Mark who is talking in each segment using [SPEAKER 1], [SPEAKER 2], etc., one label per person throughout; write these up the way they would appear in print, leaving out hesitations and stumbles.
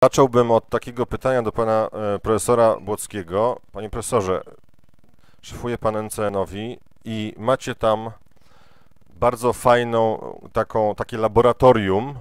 [SPEAKER 1] Zacząłbym od takiego pytania do pana profesora Błockiego. Panie profesorze, szefuje pan NCN-owi i macie tam bardzo fajną, takie laboratorium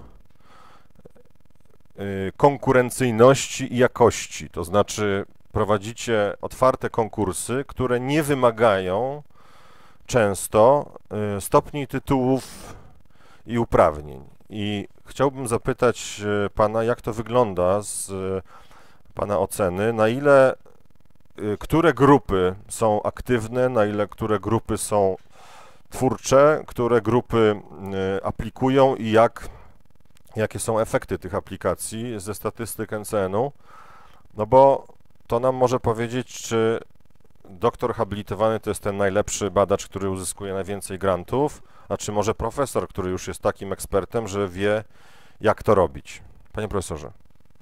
[SPEAKER 1] konkurencyjności i jakości. To znaczy prowadzicie otwarte konkursy, które nie wymagają często stopni, tytułów i uprawnień. I chciałbym zapytać pana, jak to wygląda z pana oceny, na ile które grupy są aktywne, na ile które grupy są twórcze, które grupy aplikują i jakie są efekty tych aplikacji ze statystyk NCN-u, no bo to nam może powiedzieć, czy doktor habilitowany to jest ten najlepszy badacz, który uzyskuje najwięcej grantów, a czy może profesor, który już jest takim ekspertem, że wie, jak to robić. Panie profesorze.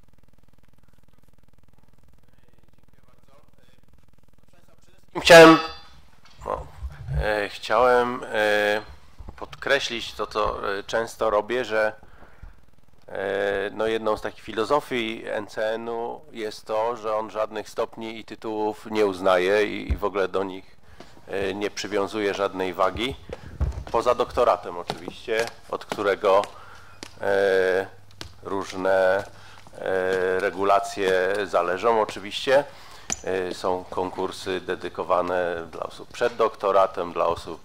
[SPEAKER 2] Chciałem podkreślić to, co często robię, że no jedną z takich filozofii NCN-u jest to, że on żadnych stopni i tytułów nie uznaje i w ogóle do nich nie przywiązuje żadnej wagi, poza doktoratem oczywiście, od którego różne regulacje zależą oczywiście. Są konkursy dedykowane dla osób przed doktoratem, dla osób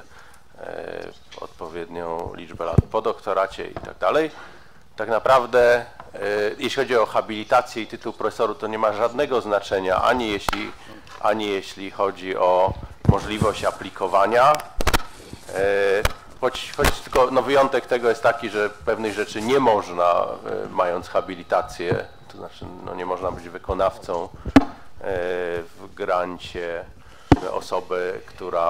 [SPEAKER 2] odpowiednią liczbę lat po doktoracie i tak dalej. Tak naprawdę, jeśli chodzi o habilitację i tytuł profesoru, to nie ma żadnego znaczenia, ani jeśli chodzi o możliwość aplikowania. Choć tylko no wyjątek tego jest taki, że pewnych rzeczy nie można, mając habilitację, to znaczy no nie można być wykonawcą w grancie osoby,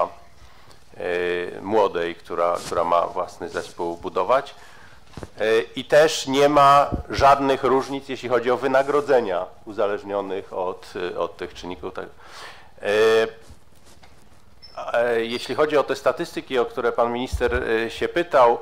[SPEAKER 2] młodej, która ma własny zespół budować. I też nie ma żadnych różnic, jeśli chodzi o wynagrodzenia uzależnionych od tych czynników. Jeśli chodzi o te statystyki, o które pan minister się pytał,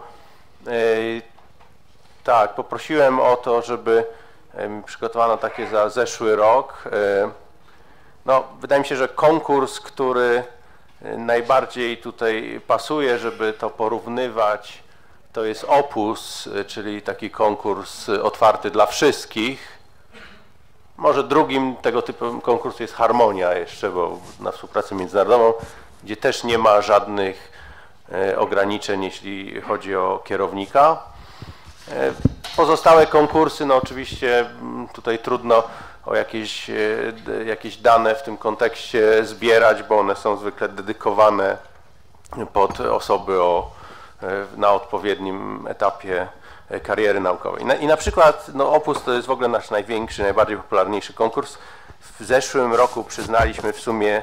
[SPEAKER 2] tak, poprosiłem o to, żeby przygotowano takie za zeszły rok. No, wydaje mi się, że konkurs, który najbardziej tutaj pasuje, żeby to porównywać, to jest Opus, czyli taki konkurs otwarty dla wszystkich. Może drugim tego typu konkursu jest Harmonia jeszcze, bo na współpracę międzynarodową, gdzie też nie ma żadnych ograniczeń, jeśli chodzi o kierownika. Pozostałe konkursy, no oczywiście tutaj trudno o jakieś dane w tym kontekście zbierać, bo one są zwykle dedykowane pod osoby na odpowiednim etapie kariery naukowej. I na przykład no Opus to jest w ogóle nasz największy, najbardziej popularniejszy konkurs. W zeszłym roku przyznaliśmy w sumie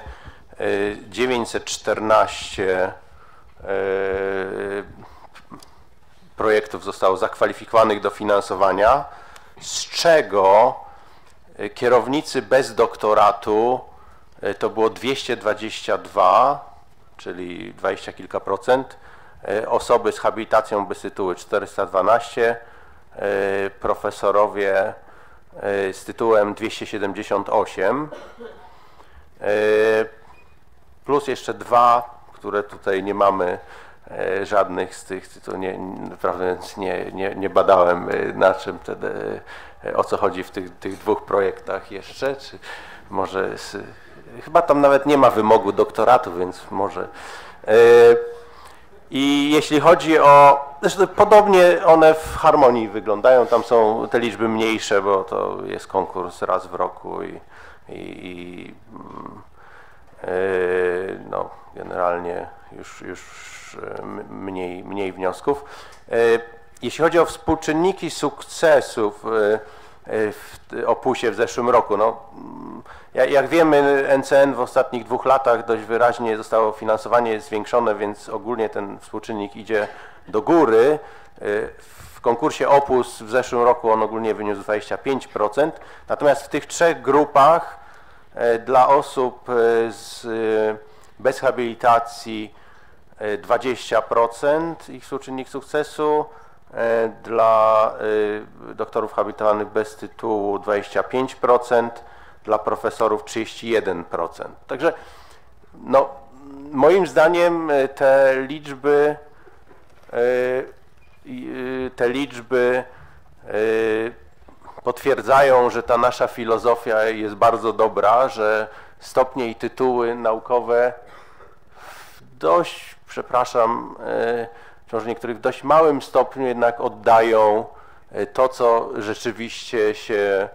[SPEAKER 2] 914 projektów zostało zakwalifikowanych do finansowania, z czego kierownicy bez doktoratu to było 222, czyli 20 kilka procent, osoby z habilitacją bez tytułu 412, profesorowie z tytułem 278, plus jeszcze dwa, które tutaj nie mamy żadnych z tych, to naprawdę nie badałem, na czym wtedy, o co chodzi w tych dwóch projektach jeszcze, czy może chyba tam nawet nie ma wymogu doktoratu, więc może. I jeśli chodzi o, zresztą podobnie one w Harmonii wyglądają, tam są te liczby mniejsze, bo to jest konkurs raz w roku i no, generalnie już mniej wniosków. Jeśli chodzi o współczynniki sukcesów w Opusie w zeszłym roku, no, jak wiemy, NCN w ostatnich 2 latach dość wyraźnie zostało finansowanie zwiększone, więc ogólnie ten współczynnik idzie do góry. W konkursie Opus w zeszłym roku on ogólnie wyniósł 25%, natomiast w tych 3 grupach dla osób bez habilitacji 20% ich współczynnik sukcesu, dla doktorów habilitowanych bez tytułu 25%, dla profesorów 31%. Także no, moim zdaniem te liczby potwierdzają, że ta nasza filozofia jest bardzo dobra, że stopnie i tytuły naukowe w dość, przepraszam, może niektórych w dość małym stopniu jednak oddają to, co rzeczywiście się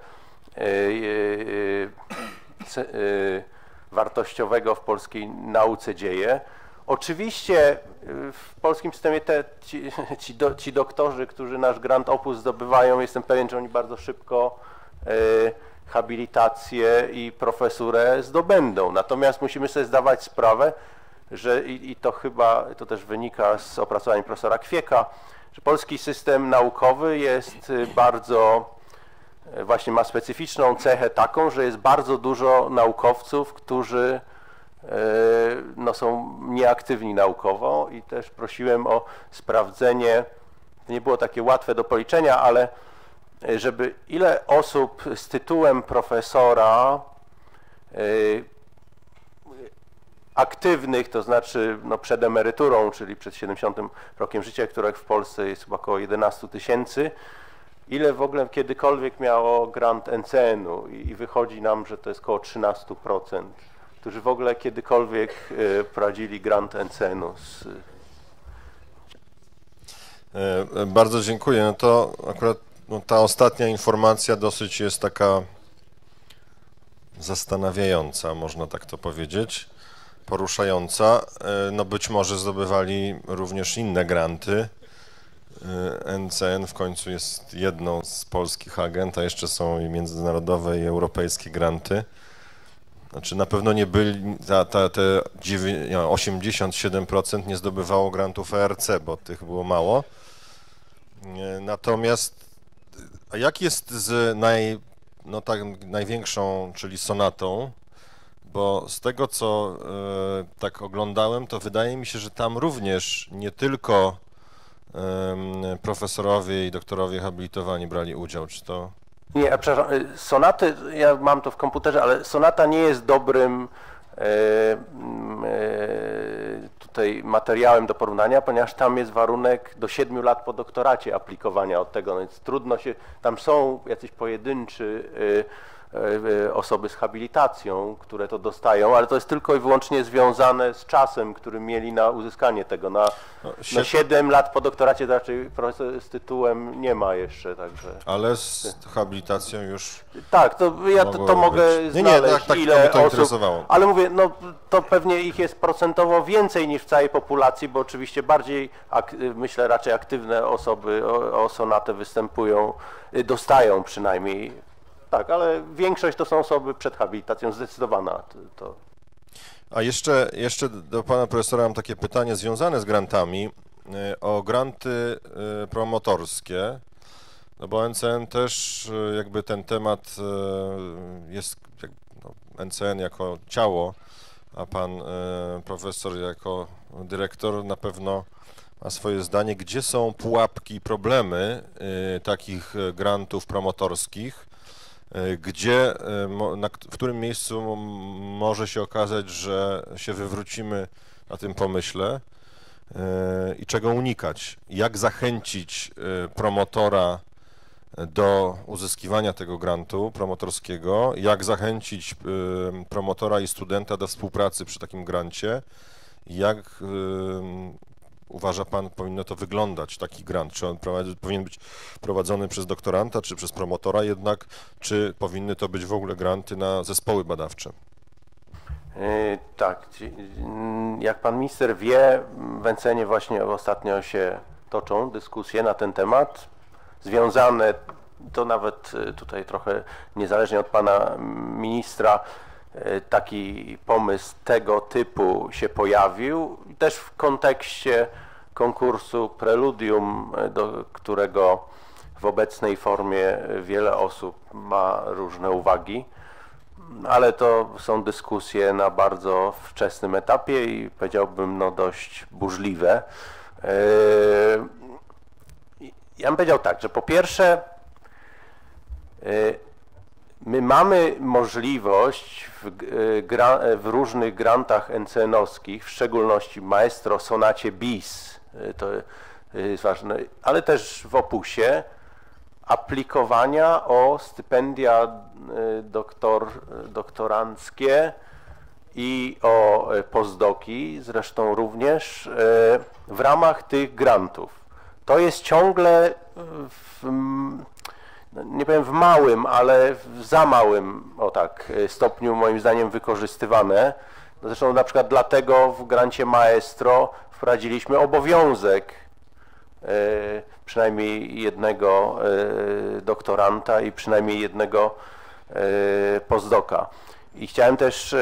[SPEAKER 2] wartościowego w polskiej nauce dzieje. Oczywiście w polskim systemie ci doktorzy, którzy nasz Grand Opus zdobywają, jestem pewien, że oni bardzo szybko habilitację i profesurę zdobędą. Natomiast musimy sobie zdawać sprawę, że i to chyba, to też wynika z opracowań profesora Kwieka, że polski system naukowy jest bardzo, właśnie ma specyficzną cechę taką, że jest bardzo dużo naukowców, którzy no, są nieaktywni naukowo i też prosiłem o sprawdzenie, nie było takie łatwe do policzenia, ale żeby ile osób z tytułem profesora aktywnych, to znaczy no, przed emeryturą, czyli przed 70 rokiem życia, których w Polsce jest chyba około 11 000, ile w ogóle kiedykolwiek miało grant NCN-u i wychodzi nam, że to jest około 13%, którzy w ogóle kiedykolwiek prowadzili grant NCN-u.
[SPEAKER 1] Bardzo dziękuję. No to akurat no, ta ostatnia informacja dosyć jest taka zastanawiająca, można tak to powiedzieć, poruszająca. No być może zdobywali również inne granty. NCN w końcu jest jedną z polskich agent, a jeszcze są i międzynarodowe i europejskie granty. Znaczy na pewno nie byli, te 87% nie zdobywało grantów ERC, bo tych było mało. Natomiast a jak jest z największą, czyli sonatą? Bo z tego, co tak oglądałem, to wydaje mi się, że tam również nie tylko profesorowie i doktorowie habilitowani brali udział, czy to...
[SPEAKER 2] Nie, przepraszam, sonaty, ja mam to w komputerze, ale sonata nie jest dobrym tutaj materiałem do porównania, ponieważ tam jest warunek do 7 lat po doktoracie aplikowania od tego, no więc trudno się, tam są jacyś pojedynczy osoby z habilitacją, które to dostają, ale to jest tylko i wyłącznie związane z czasem, który mieli na uzyskanie tego. Na 7 lat po doktoracie to raczej profesor z tytułem nie ma jeszcze, także...
[SPEAKER 1] Ale z habilitacją już...
[SPEAKER 2] Tak, to ja to mogę znaleźć,
[SPEAKER 1] tak,
[SPEAKER 2] ile
[SPEAKER 1] to
[SPEAKER 2] osób,
[SPEAKER 1] interesowało.
[SPEAKER 2] ale mówię, no to pewnie ich jest procentowo więcej niż w całej populacji, bo oczywiście bardziej, myślę, raczej aktywne osoby o sonatę występują, dostają przynajmniej. Tak, ale większość to są osoby przed habilitacją, zdecydowana.
[SPEAKER 1] A jeszcze do pana profesora mam takie pytanie związane z grantami, o granty promotorskie, no bo NCN też jakby ten temat jest, no, NCN jako ciało, a pan profesor jako dyrektor na pewno ma swoje zdanie, gdzie są pułapki, problemy takich grantów promotorskich, gdzie, w którym miejscu może się okazać, że się wywrócimy na tym pomyśle i czego unikać, jak zachęcić promotora do uzyskiwania tego grantu promotorskiego, jak zachęcić promotora i studenta do współpracy przy takim grancie, jak uważa pan, powinno to wyglądać, taki grant? Czy on powinien być prowadzony przez doktoranta, czy przez promotora jednak, czy powinny to być w ogóle granty na zespoły badawcze?
[SPEAKER 2] Tak, jak pan minister wie, w NCN-ie właśnie ostatnio się toczą dyskusje na ten temat, związane, to nawet tutaj trochę niezależnie od pana ministra, taki pomysł tego typu się pojawił, też w kontekście konkursu Preludium, do którego w obecnej formie wiele osób ma różne uwagi, ale to są dyskusje na bardzo wczesnym etapie i powiedziałbym no dość burzliwe. Ja bym powiedział tak, że po pierwsze my mamy możliwość w różnych grantach NCN-owskich, w szczególności Maestro, Sonacie bis, to jest ważne, ale też w Opusie, aplikowania o stypendia doktoranckie i o postdoki, zresztą również w ramach tych grantów. To jest ciągle nie powiem w małym, ale w za małym stopniu moim zdaniem wykorzystywane. Zresztą na przykład dlatego w grancie Maestro wprowadziliśmy obowiązek przynajmniej jednego doktoranta i przynajmniej jednego postdoka. I chciałem też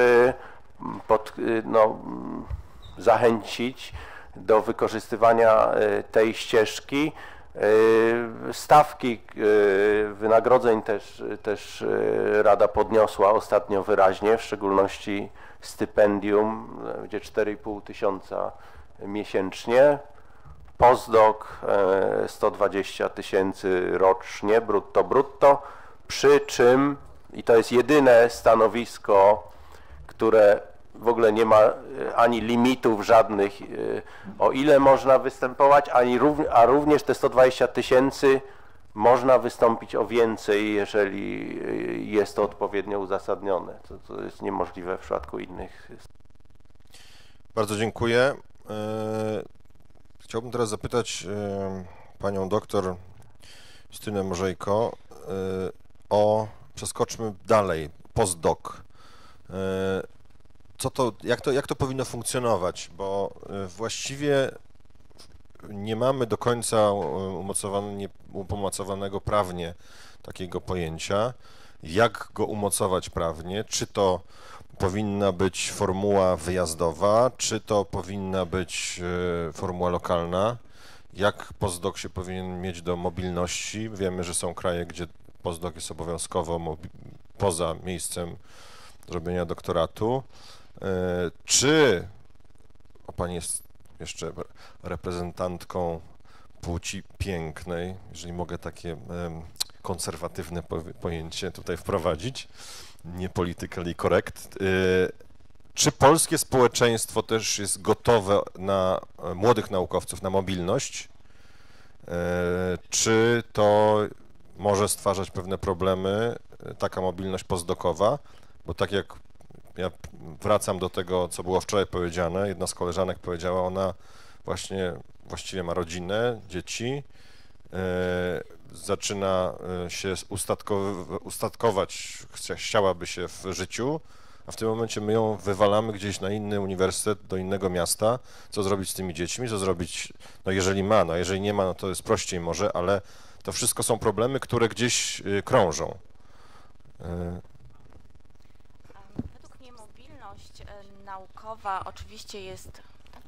[SPEAKER 2] zachęcić do wykorzystywania tej ścieżki. Stawki wynagrodzeń też Rada podniosła ostatnio wyraźnie, w szczególności stypendium, będzie 4,5 tysiąca miesięcznie, postdoc 120 tysięcy rocznie, brutto, przy czym, i to jest jedyne stanowisko, które w ogóle nie ma ani limitów żadnych, o ile można występować, a również te 120 tysięcy można wystąpić o więcej, jeżeli jest to odpowiednio uzasadnione, co jest niemożliwe w przypadku innych.
[SPEAKER 1] Bardzo dziękuję. Chciałbym teraz zapytać panią doktor Justynę Morzejko przeskoczmy dalej, postdoc. Jak to powinno funkcjonować, bo właściwie nie mamy do końca umocowanego prawnie takiego pojęcia, jak go umocować prawnie, czy to powinna być formuła wyjazdowa, czy to powinna być formuła lokalna, jak postdoc się powinien mieć do mobilności. Wiemy, że są kraje, gdzie postdoc jest obowiązkowo poza miejscem robienia doktoratu. Czy pani jest jeszcze reprezentantką płci pięknej, jeżeli mogę takie konserwatywne pojęcie tutaj wprowadzić, nie politically correct, czy polskie społeczeństwo też jest gotowe na młodych naukowców, na mobilność, czy to może stwarzać pewne problemy, taka mobilność postdokowa, bo tak jak ja wracam do tego, co było wczoraj powiedziane, jedna z koleżanek powiedziała, ona właściwie ma rodzinę, dzieci, zaczyna się ustatkować, chciałaby się w życiu, a w tym momencie my ją wywalamy gdzieś na inny uniwersytet, do innego miasta. Co zrobić z tymi dziećmi, co zrobić, no jeżeli ma, no jeżeli nie ma, no to jest prościej może, ale to wszystko są problemy, które gdzieś krążą.
[SPEAKER 3] Według mnie mobilność naukowa oczywiście jest...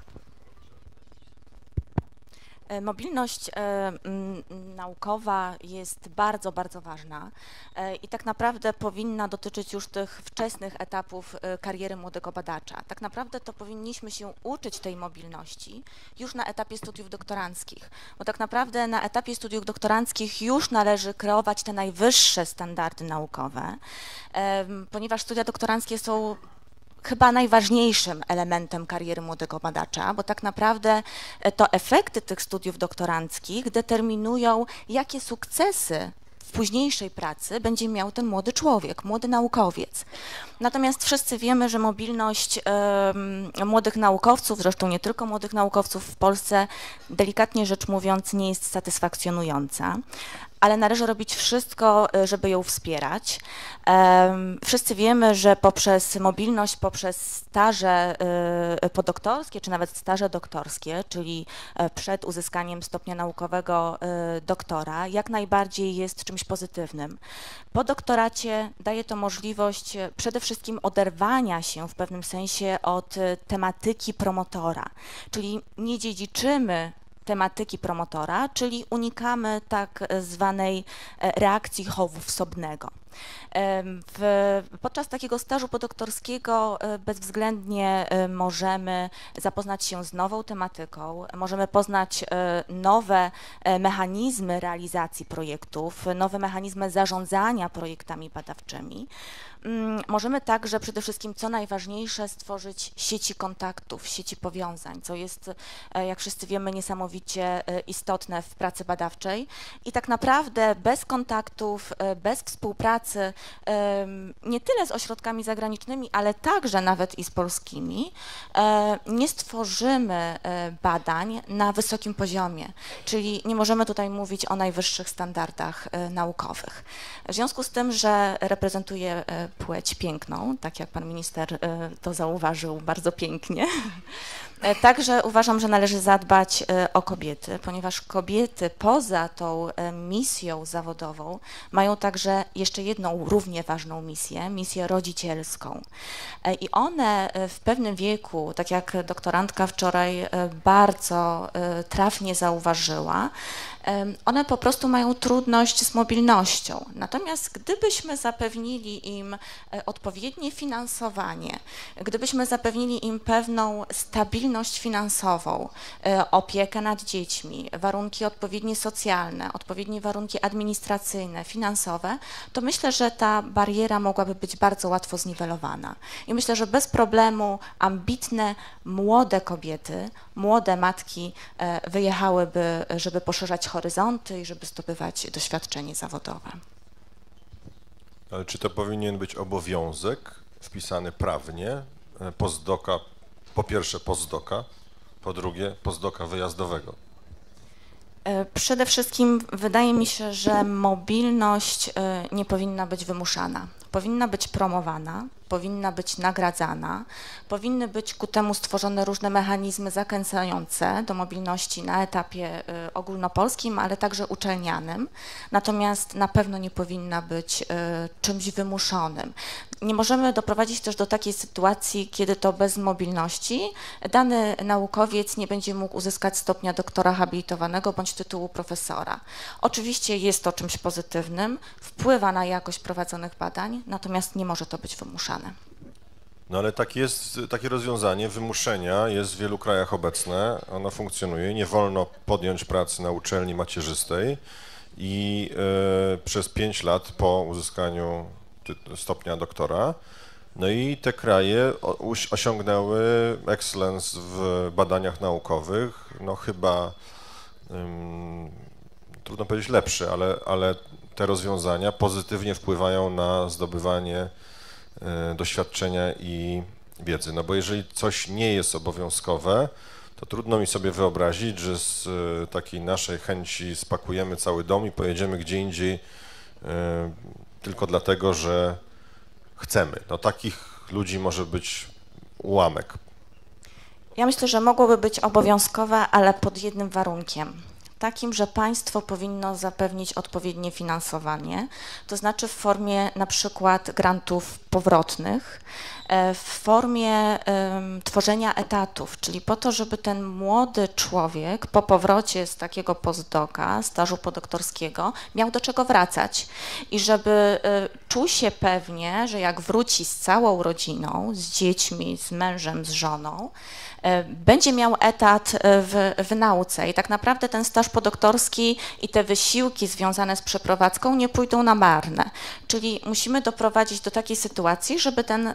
[SPEAKER 3] Mobilność naukowa jest bardzo, bardzo ważna i tak naprawdę powinna dotyczyć już tych wczesnych etapów kariery młodego badacza. Tak naprawdę to powinniśmy się uczyć tej mobilności już na etapie studiów doktoranckich, bo tak naprawdę na etapie studiów doktoranckich już należy kreować te najwyższe standardy naukowe, ponieważ studia doktoranckie są chyba najważniejszym elementem kariery młodego badacza, bo tak naprawdę to efekty tych studiów doktoranckich determinują, jakie sukcesy w późniejszej pracy będzie miał ten młody człowiek, młody naukowiec. Natomiast wszyscy wiemy, że mobilność młodych naukowców, zresztą nie tylko młodych naukowców w Polsce, delikatnie rzecz mówiąc, nie jest satysfakcjonująca, ale należy robić wszystko, żeby ją wspierać. Wszyscy wiemy, że poprzez mobilność, poprzez staże podoktorskie, czy nawet staże doktorskie, czyli przed uzyskaniem stopnia naukowego doktora, jak najbardziej jest czymś pozytywnym. Po doktoracie daje to możliwość przede wszystkim oderwania się w pewnym sensie od tematyki promotora, czyli nie dziedziczymy tematyki promotora, czyli unikamy tak zwanej reakcji chowu wsobnego. Podczas takiego stażu podoktorskiego bezwzględnie możemy zapoznać się z nową tematyką, możemy poznać nowe mechanizmy realizacji projektów, nowe mechanizmy zarządzania projektami badawczymi. Możemy także przede wszystkim, co najważniejsze, stworzyć sieci kontaktów, sieci powiązań, co jest, jak wszyscy wiemy, niesamowicie istotne w pracy badawczej i tak naprawdę bez kontaktów, bez współpracy nie tyle z ośrodkami zagranicznymi, ale także nawet i z polskimi, nie stworzymy badań na wysokim poziomie, czyli nie możemy tutaj mówić o najwyższych standardach naukowych. W związku z tym, że reprezentuję płeć piękną, tak jak pan minister to zauważył bardzo pięknie. Także uważam, że należy zadbać o kobiety, ponieważ kobiety poza tą misją zawodową mają także jeszcze jedną równie ważną misję rodzicielską. I one w pewnym wieku, tak jak doktorantka wczoraj bardzo trafnie zauważyła, one po prostu mają trudność z mobilnością. Natomiast gdybyśmy zapewnili im odpowiednie finansowanie, gdybyśmy zapewnili im pewną stabilność finansową, opiekę nad dziećmi, warunki odpowiednie socjalne, odpowiednie warunki administracyjne, finansowe, to myślę, że ta bariera mogłaby być bardzo łatwo zniwelowana. I myślę, że bez problemu ambitne, młode kobiety, młode matki wyjechałyby, żeby poszerzać horyzonty i żeby zdobywać doświadczenie zawodowe.
[SPEAKER 1] Ale czy to powinien być obowiązek wpisany prawnie postdoka, po pierwsze postdoka, po drugie postdoka wyjazdowego?
[SPEAKER 3] Przede wszystkim wydaje mi się, że mobilność nie powinna być wymuszana. Powinna być promowana, powinna być nagradzana, powinny być ku temu stworzone różne mechanizmy zachęcające do mobilności na etapie ogólnopolskim, ale także uczelnianym, natomiast na pewno nie powinna być czymś wymuszonym. Nie możemy doprowadzić też do takiej sytuacji, kiedy to bez mobilności dany naukowiec nie będzie mógł uzyskać stopnia doktora habilitowanego bądź tytułu profesora. Oczywiście jest to czymś pozytywnym, wpływa na jakość prowadzonych badań, natomiast nie może to być wymuszane.
[SPEAKER 1] No ale takie rozwiązanie wymuszenia jest w wielu krajach obecne, ono funkcjonuje, nie wolno podjąć pracy na uczelni macierzystej i przez 5 lat po uzyskaniu stopnia doktora, no i te kraje osiągnęły excellence w badaniach naukowych, no chyba trudno powiedzieć lepsze, ale te rozwiązania pozytywnie wpływają na zdobywanie doświadczenia i wiedzy. No bo jeżeli coś nie jest obowiązkowe, to trudno mi sobie wyobrazić, że z takiej naszej chęci spakujemy cały dom i pojedziemy gdzie indziej tylko dlatego, że chcemy. No takich ludzi może być ułamek.
[SPEAKER 3] Ja myślę, że mogłoby być obowiązkowe, ale pod jednym warunkiem. Takim, że państwo powinno zapewnić odpowiednie finansowanie, to znaczy w formie na przykład grantów powrotnych, w formie tworzenia etatów, czyli po to, żeby ten młody człowiek po powrocie z takiego postdoka, stażu podoktorskiego, miał do czego wracać i żeby czuł się pewnie, że jak wróci z całą rodziną, z dziećmi, z mężem, z żoną, będzie miał etat w nauce i tak naprawdę ten staż podoktorski i te wysiłki związane z przeprowadzką nie pójdą na marne. Czyli musimy doprowadzić do takiej sytuacji, żeby ten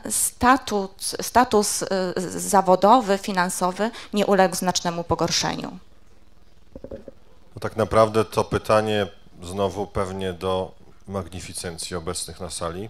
[SPEAKER 3] status zawodowy, finansowy nie uległ znacznemu pogorszeniu.
[SPEAKER 1] No tak naprawdę to pytanie znowu pewnie do magnificencji obecnych na sali.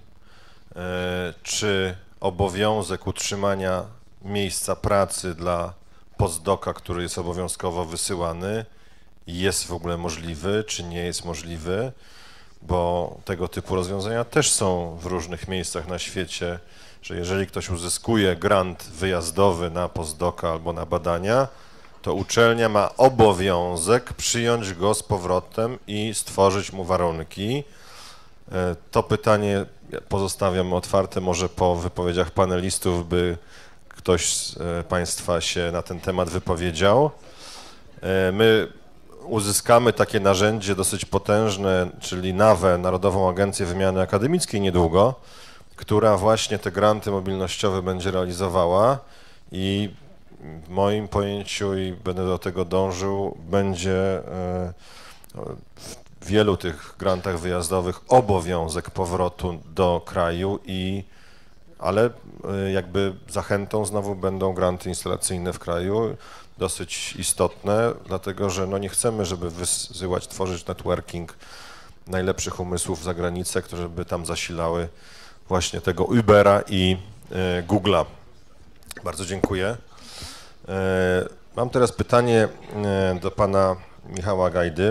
[SPEAKER 1] Czy obowiązek utrzymania miejsca pracy dla postdoka, który jest obowiązkowo wysyłany, jest w ogóle możliwy, czy nie jest możliwy, bo tego typu rozwiązania też są w różnych miejscach na świecie, że jeżeli ktoś uzyskuje grant wyjazdowy na postdoka albo na badania, to uczelnia ma obowiązek przyjąć go z powrotem i stworzyć mu warunki. To pytanie pozostawiam otwarte, może po wypowiedziach panelistów by ktoś z Państwa się na ten temat wypowiedział. My uzyskamy takie narzędzie dosyć potężne, czyli NAWE, Narodową Agencję Wymiany Akademickiej niedługo, która właśnie te granty mobilnościowe będzie realizowała i w moim pojęciu, i będę do tego dążył, będzie w wielu tych grantach wyjazdowych obowiązek powrotu do kraju, ale jakby zachętą znowu będą granty instalacyjne w kraju, dosyć istotne, dlatego że no nie chcemy, żeby wysyłać, tworzyć networking najlepszych umysłów za granicę, które by tam zasilały właśnie tego Ubera i Google'a. Bardzo dziękuję. Mam teraz pytanie do pana Michała Gajdy.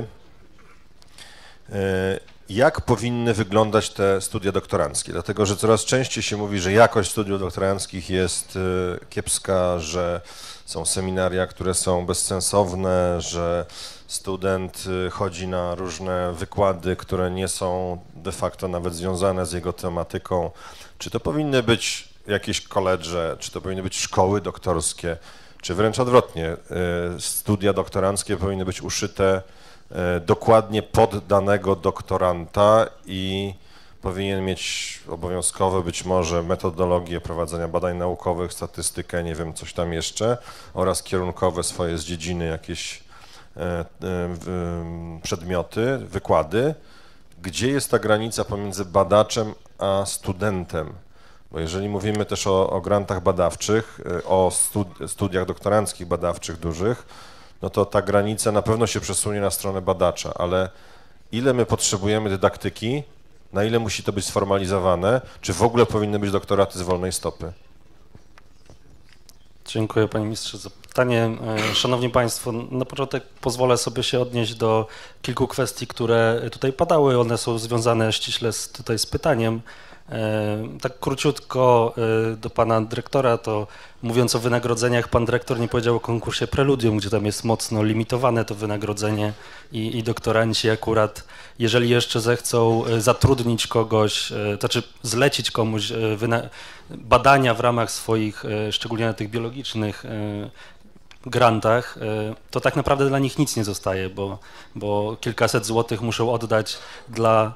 [SPEAKER 1] Jak powinny wyglądać te studia doktoranckie? Dlatego, że coraz częściej się mówi, że jakość studiów doktoranckich jest kiepska, że są seminaria, które są bezsensowne, że student chodzi na różne wykłady, które nie są de facto nawet związane z jego tematyką. Czy to powinny być jakieś koledże, czy to powinny być szkoły doktorskie, czy wręcz odwrotnie, studia doktoranckie powinny być uszyte dokładnie pod danego doktoranta i powinien mieć obowiązkowe być może metodologię prowadzenia badań naukowych, statystykę, nie wiem, coś tam jeszcze, oraz kierunkowe swoje z dziedziny jakieś przedmioty, wykłady. Gdzie jest ta granica pomiędzy badaczem a studentem? Bo jeżeli mówimy też o grantach badawczych, o studiach doktoranckich badawczych dużych, no to ta granica na pewno się przesunie na stronę badacza, ale ile my potrzebujemy dydaktyki, na ile musi to być sformalizowane, czy w ogóle powinny być doktoraty z wolnej stopy?
[SPEAKER 4] Dziękuję panie ministrze za pytanie. Szanowni państwo, na początek pozwolę sobie się odnieść do kilku kwestii, które tutaj padały. One są związane ściśle z pytaniem. Tak króciutko do pana dyrektora, to mówiąc o wynagrodzeniach, pan dyrektor nie powiedział o konkursie Preludium, gdzie tam jest mocno limitowane to wynagrodzenie i doktoranci akurat, jeżeli jeszcze zechcą zatrudnić kogoś, to znaczy zlecić komuś badania w ramach swoich, szczególnie na tych biologicznych grantach, to tak naprawdę dla nich nic nie zostaje, bo kilkaset złotych muszą oddać dla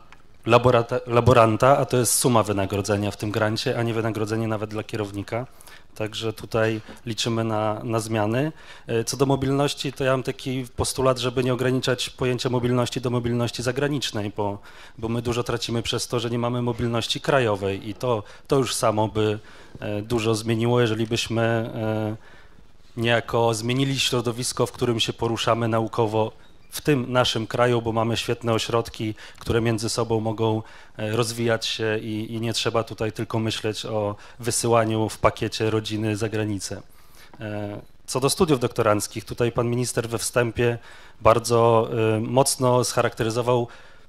[SPEAKER 4] laboranta, a to jest suma wynagrodzenia w tym grancie, a nie wynagrodzenie nawet dla kierownika. Także tutaj liczymy na zmiany. Co do mobilności, to ja mam taki postulat, żeby nie ograniczać pojęcia mobilności do mobilności zagranicznej, bo my dużo tracimy przez to, że nie mamy mobilności krajowej i to już samo by dużo zmieniło, jeżeli byśmy niejako zmienili środowisko, w którym się poruszamy naukowo w tym naszym kraju, bo mamy świetne ośrodki, które między sobą mogą rozwijać się i nie trzeba tutaj tylko myśleć o wysyłaniu w pakiecie rodziny za granicę. Co do studiów doktoranckich, tutaj pan minister we wstępie bardzo mocno scharakteryzował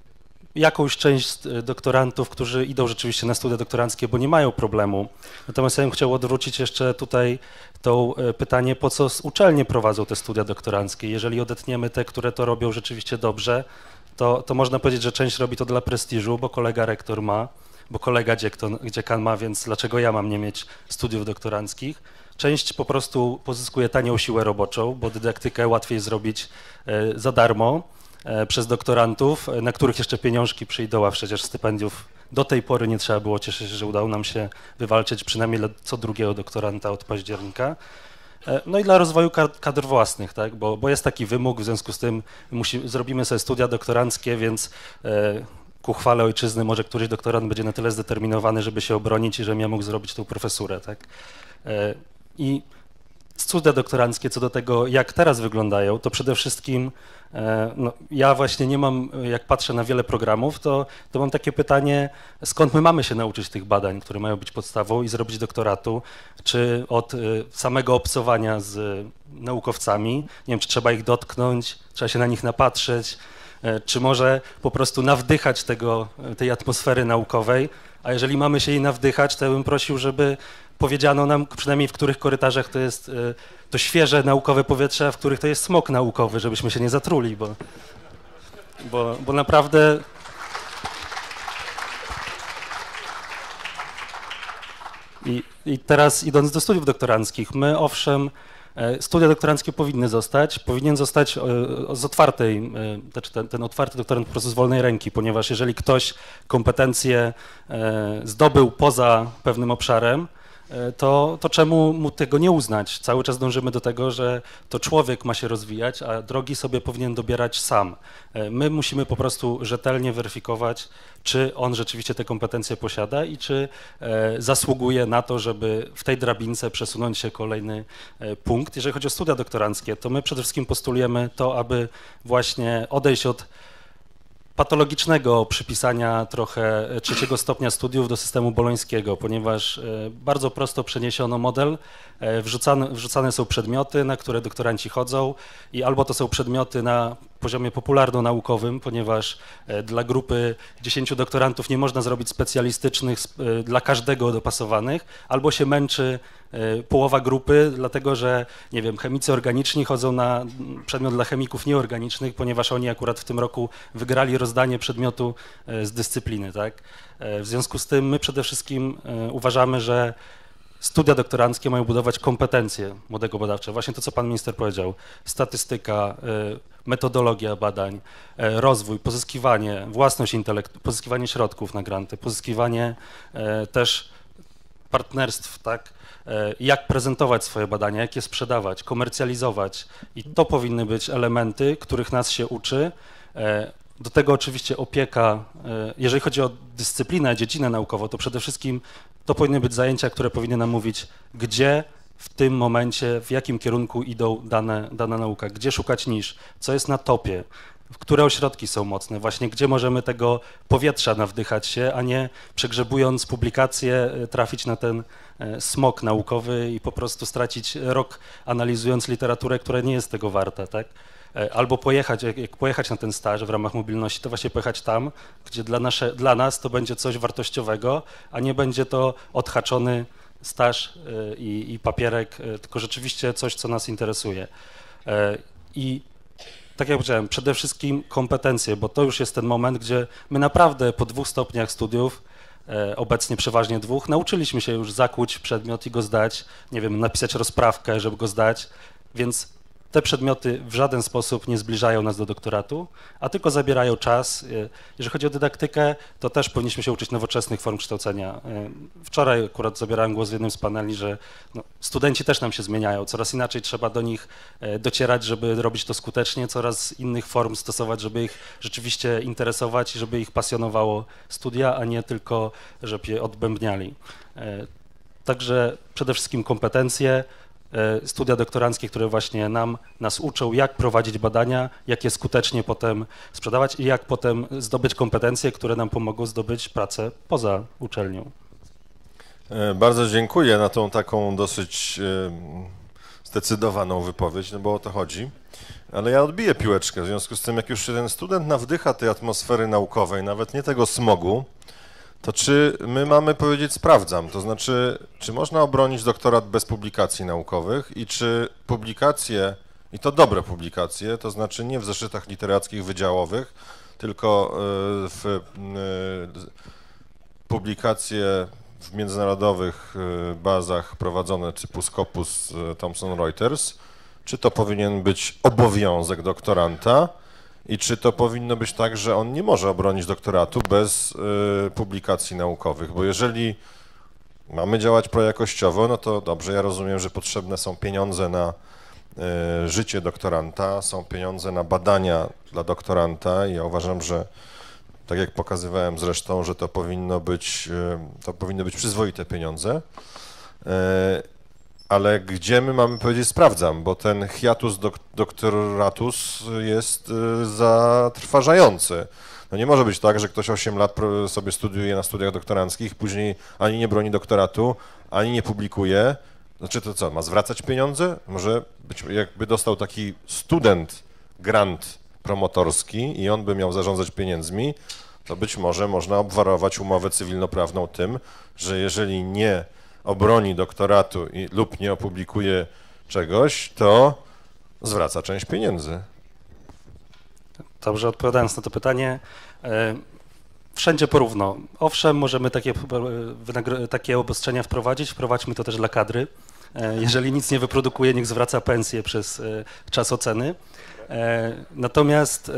[SPEAKER 4] jakąś część doktorantów, którzy idą rzeczywiście na studia doktoranckie, bo nie mają problemu. Natomiast ja bym chciał odwrócić jeszcze tutaj to pytanie, po co uczelnie prowadzą te studia doktoranckie. Jeżeli odetniemy te, które to robią rzeczywiście dobrze, to można powiedzieć, że część robi to dla prestiżu, bo kolega rektor ma, bo kolega dziekan ma, więc dlaczego ja mam nie mieć studiów doktoranckich? Część po prostu pozyskuje tanią siłę roboczą, bo dydaktykę łatwiej zrobić za darmo przez doktorantów, na których jeszcze pieniążki przyjdą, a przecież stypendiów do tej pory nie trzeba było cieszyć, że udało nam się wywalczyć przynajmniej co drugiego doktoranta od października. No i dla rozwoju kadr własnych, tak? Bo jest taki wymóg, w związku z tym zrobimy sobie studia doktoranckie, więc ku chwale ojczyzny może któryś doktorant będzie na tyle zdeterminowany, żeby się obronić i żebym ja mógł zrobić tą profesurę, tak? I studia doktoranckie co do tego, jak teraz wyglądają, to przede wszystkim no, ja właśnie nie mam, jak patrzę na wiele programów, to mam takie pytanie, skąd my mamy się nauczyć tych badań, które mają być podstawą i zrobić doktoratu, czy od samego obcowania z naukowcami, nie wiem, czy trzeba ich dotknąć, trzeba się na nich napatrzeć, czy może po prostu nawdychać tej atmosfery naukowej, a jeżeli mamy się jej nawdychać, to ja bym prosił, żeby powiedziano nam przynajmniej w których korytarzach to jest to świeże naukowe powietrze, a w których to jest smog naukowy, żebyśmy się nie zatruli, bo naprawdę i teraz idąc do studiów doktoranckich, my owszem Studia doktoranckie powinien zostać z otwartej, znaczy ten otwarty doktorant po prostu z wolnej ręki, ponieważ jeżeli ktoś kompetencje zdobył poza pewnym obszarem, to czemu mu tego nie uznać? Cały czas dążymy do tego, że to człowiek ma się rozwijać, a drogi sobie powinien dobierać sam. My musimy po prostu rzetelnie weryfikować, czy on rzeczywiście te kompetencje posiada i czy zasługuje na to, żeby w tej drabince przesunąć się kolejny punkt. Jeżeli chodzi o studia doktoranckie, to my przede wszystkim postulujemy to, aby właśnie odejść od patologiczne przypisania trochę trzeciego stopnia studiów do systemu bolońskiego, ponieważ bardzo prosto przeniesiono model, wrzucane są przedmioty, na które doktoranci chodzą i albo to są przedmioty na poziomie popularno-naukowym, ponieważ dla grupy 10 doktorantów nie można zrobić specjalistycznych dla każdego dopasowanych, albo się męczy połowa grupy, dlatego że, nie wiem, chemicy organiczni chodzą na przedmiot dla chemików nieorganicznych, ponieważ oni akurat w tym roku wygrali rozdanie przedmiotu z dyscypliny, tak? W związku z tym my przede wszystkim uważamy, że studia doktoranckie mają budować kompetencje młodego badawcze. Właśnie to, co pan minister powiedział. Statystyka, metodologia badań, rozwój, pozyskiwanie, własność intelektu, pozyskiwanie środków na granty, pozyskiwanie też partnerstw, tak? Jak prezentować swoje badania, jak je sprzedawać, komercjalizować. I to powinny być elementy, których nas się uczy. Do tego oczywiście opieka, jeżeli chodzi o dyscyplinę, dziedzinę naukową, to przede wszystkim to powinny być zajęcia, które powinny nam mówić, gdzie w tym momencie, w jakim kierunku idą dana nauka, gdzie szukać nisz, co jest na topie, które ośrodki są mocne, właśnie gdzie możemy tego powietrza nawdychać się, a nie przegrzebując publikacje trafić na ten smog naukowy i po prostu stracić rok analizując literaturę, która nie jest tego warta, tak? Albo jak pojechać na ten staż w ramach mobilności, to właśnie pojechać tam, gdzie dla nas to będzie coś wartościowego, a nie będzie to odhaczony staż i papierek, tylko rzeczywiście coś, co nas interesuje. I tak jak powiedziałem, przede wszystkim kompetencje, bo to już jest ten moment, gdzie my naprawdę po 2 stopniach studiów, obecnie przeważnie 2, nauczyliśmy się już zakłuć przedmiot i go zdać, nie wiem, napisać rozprawkę, żeby go zdać, więc te przedmioty w żaden sposób nie zbliżają nas do doktoratu, a tylko zabierają czas. Jeżeli chodzi o dydaktykę, to też powinniśmy się uczyć nowoczesnych form kształcenia. Wczoraj akurat zabierałem głos w jednym z paneli, że studenci też nam się zmieniają, coraz inaczej trzeba do nich docierać, żeby robić to skutecznie, coraz innych form stosować, żeby ich rzeczywiście interesować i żeby ich pasjonowało studia, a nie tylko, żeby je odbębniali. Także przede wszystkim kompetencje, studia doktoranckie, które właśnie nas uczą, jak prowadzić badania, jak je skutecznie potem sprzedawać i jak potem zdobyć kompetencje, które nam pomogą zdobyć pracę poza uczelnią.
[SPEAKER 1] Bardzo dziękuję na tą taką dosyć zdecydowaną wypowiedź, no bo o to chodzi. Ale ja odbiję piłeczkę, w związku z tym, jak już się ten student nawdycha tej atmosfery naukowej, nawet nie tego smogu, to czy my mamy powiedzieć sprawdzam, to znaczy, czy można obronić doktorat bez publikacji naukowych i czy publikacje, i to dobre publikacje, to znaczy nie w zeszytach literackich wydziałowych, tylko publikacje w międzynarodowych bazach prowadzone typu Scopus, Thomson Reuters, czy to powinien być obowiązek doktoranta, i czy to powinno być tak, że on nie może obronić doktoratu bez publikacji naukowych? Bo jeżeli mamy działać projakościowo, no to dobrze, ja rozumiem, że potrzebne są pieniądze na życie doktoranta, są pieniądze na badania dla doktoranta i ja uważam, że tak jak pokazywałem zresztą, że to powinny być przyzwoite pieniądze. Ale gdzie my mamy powiedzieć sprawdzam, bo ten hiatus doktoratus jest zatrważający. No nie może być tak, że ktoś 8 lat sobie studiuje na studiach doktoranckich, później ani nie broni doktoratu, ani nie publikuje. Znaczy to co, ma zwracać pieniądze? Może być, jakby dostał taki student grant promotorski i on by miał zarządzać pieniędzmi, to być może można obwarować umowę cywilnoprawną tym, że jeżeli nie obroni doktoratu lub nie opublikuje czegoś, to zwraca część pieniędzy.
[SPEAKER 4] Dobrze, odpowiadając na to pytanie, wszędzie porówno. Owszem, możemy takie obostrzenia wprowadzić, wprowadźmy to też dla kadry. Jeżeli nic nie wyprodukuje, niech zwraca pensję przez czas oceny. Natomiast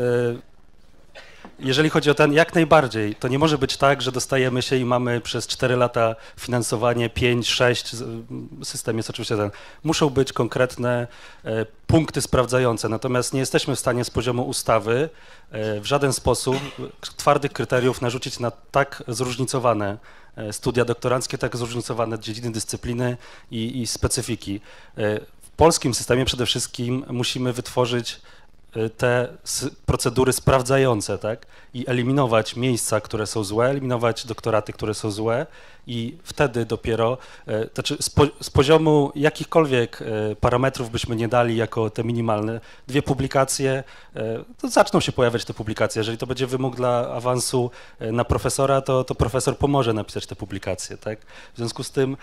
[SPEAKER 4] jeżeli chodzi o ten, jak najbardziej, to nie może być tak, że dostajemy się i mamy przez 4 lata finansowanie 5, 6, system jest oczywiście ten. Muszą być konkretne punkty sprawdzające, natomiast nie jesteśmy w stanie z poziomu ustawy w żaden sposób twardych kryteriów narzucić na tak zróżnicowane studia doktoranckie, tak zróżnicowane dziedziny, dyscypliny i specyfiki. W polskim systemie przede wszystkim musimy wytworzyć te procedury sprawdzające, tak? I eliminować miejsca, które są złe, eliminować doktoraty, które są złe i wtedy dopiero, znaczy z poziomu jakichkolwiek parametrów byśmy nie dali jako te minimalne, 2 publikacje, to zaczną się pojawiać te publikacje. Jeżeli to będzie wymóg dla awansu na profesora, to profesor pomoże napisać te publikacje, tak? W związku z tym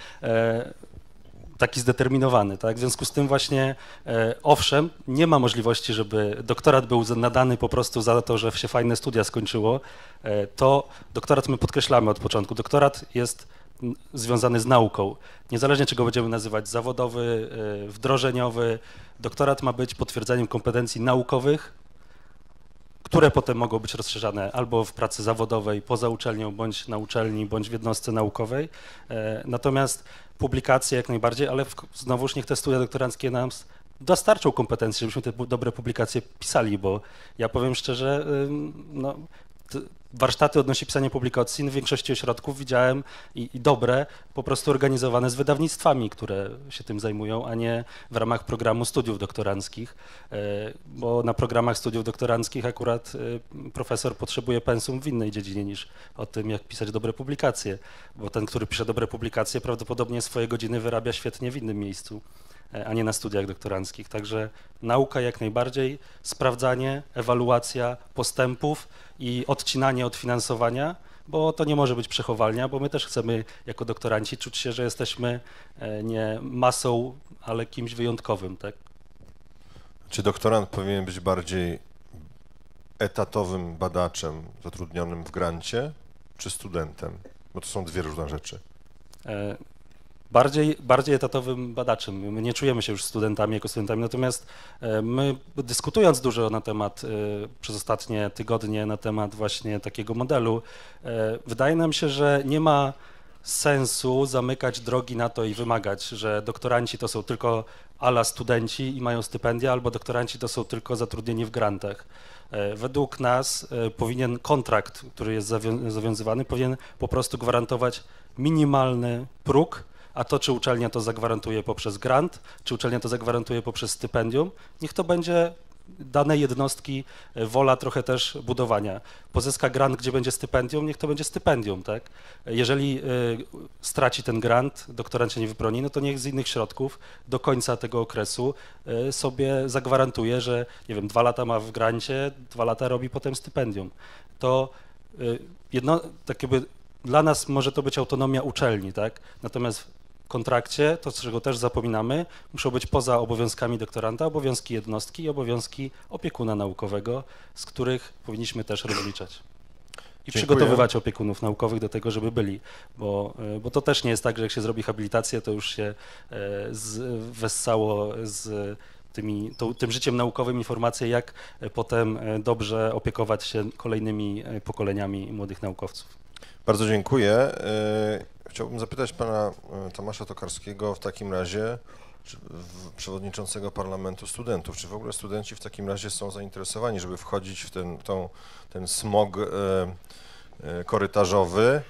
[SPEAKER 4] taki zdeterminowany, tak? W związku z tym właśnie, owszem, nie ma możliwości, żeby doktorat był nadany po prostu za to, że się fajne studia skończyło. To doktorat my podkreślamy od początku. Doktorat jest związany z nauką. Niezależnie czego będziemy nazywać, zawodowy, wdrożeniowy, doktorat ma być potwierdzeniem kompetencji naukowych, które potem mogą być rozszerzane albo w pracy zawodowej poza uczelnią, bądź na uczelni, bądź w jednostce naukowej. Natomiast publikacje jak najbardziej, ale znowuż niech te studia doktoranckie nam dostarczą kompetencji, żebyśmy te dobre publikacje pisali, bo ja powiem szczerze, no, warsztaty odnośnie pisania publikacji w większości ośrodków widziałem i dobre, po prostu organizowane z wydawnictwami, które się tym zajmują, a nie w ramach programu studiów doktoranckich, bo na programach studiów doktoranckich akurat profesor potrzebuje pensum w innej dziedzinie niż o tym, jak pisać dobre publikacje, bo ten, który pisze dobre publikacje, prawdopodobnie swoje godziny wyrabia świetnie w innym miejscu, a nie na studiach doktoranckich. Także nauka jak najbardziej, sprawdzanie, ewaluacja postępów i odcinanie od finansowania, bo to nie może być przechowalnia, bo my też chcemy jako doktoranci czuć się, że jesteśmy nie masą, ale kimś wyjątkowym, tak?
[SPEAKER 1] Czy doktorant powinien być bardziej etatowym badaczem zatrudnionym w grancie, czy studentem? Bo to są 2 różne rzeczy.
[SPEAKER 4] Bardziej etatowym badaczem. My nie czujemy się już studentami jako studentami, natomiast my dyskutując dużo na temat, przez ostatnie tygodnie na temat właśnie takiego modelu, wydaje nam się, że nie ma sensu zamykać drogi na to i wymagać, że doktoranci to są tylko ala studenci i mają stypendia, albo doktoranci to są tylko zatrudnieni w grantach. Według nas powinien kontrakt, który jest zawiązywany, powinien po prostu gwarantować minimalny próg, a to, czy uczelnia to zagwarantuje poprzez grant, czy uczelnia to zagwarantuje poprzez stypendium, niech to będzie danej jednostki wola trochę też budowania. Pozyska grant, gdzie będzie stypendium, niech to będzie stypendium, tak? Jeżeli straci ten grant, doktorant się nie wybroni, no to niech z innych środków do końca tego okresu sobie zagwarantuje, że nie wiem, 2 lata ma w grancie, 2 lata robi potem stypendium. To tak jakby dla nas może to być autonomia uczelni, tak? Natomiast w kontrakcie, to czego też zapominamy, muszą być poza obowiązkami doktoranta obowiązki jednostki i obowiązki opiekuna naukowego, z których powinniśmy też rozliczać. I przygotowywać opiekunów naukowych do tego, żeby byli, bo to też nie jest tak, że jak się zrobi habilitację, to już się wessało z tym życiem naukowym informacje, jak potem dobrze opiekować się kolejnymi pokoleniami młodych naukowców.
[SPEAKER 1] Bardzo dziękuję. Chciałbym zapytać pana Tomasza Tokarskiego w takim razie, przewodniczącego Parlamentu Studentów, czy w ogóle studenci w takim razie są zainteresowani, żeby wchodzić w ten smog korytarzowy,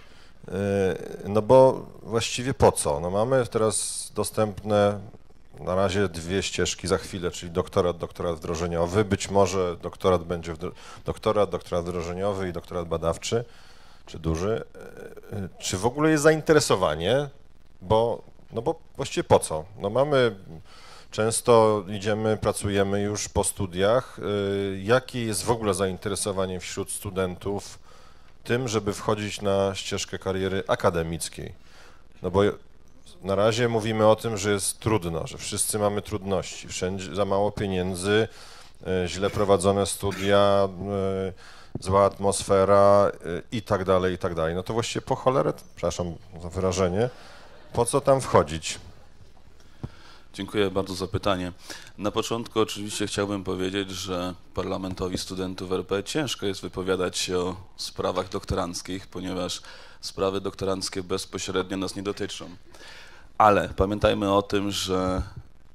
[SPEAKER 1] no bo właściwie po co? No mamy teraz dostępne na razie 2 ścieżki za chwilę, czyli doktorat wdrożeniowy, być może doktorat będzie doktorat wdrożeniowy i doktorat badawczy, czy duży, czy w ogóle jest zainteresowanie, bo właściwie po co? No mamy, często idziemy, pracujemy już po studiach, jakie jest w ogóle zainteresowanie wśród studentów tym, żeby wchodzić na ścieżkę kariery akademickiej? No bo na razie mówimy o tym, że jest trudno, że wszyscy mamy trudności, wszędzie za mało pieniędzy, źle prowadzone studia, zła atmosfera i tak dalej, i tak dalej. No to właściwie po cholerę, przepraszam za wyrażenie, po co tam wchodzić?
[SPEAKER 5] Dziękuję bardzo za pytanie. Na początku oczywiście chciałbym powiedzieć, że Parlamentowi Studentów RP ciężko jest wypowiadać się o sprawach doktoranckich, ponieważ sprawy doktoranckie bezpośrednio nas nie dotyczą. Ale pamiętajmy o tym, że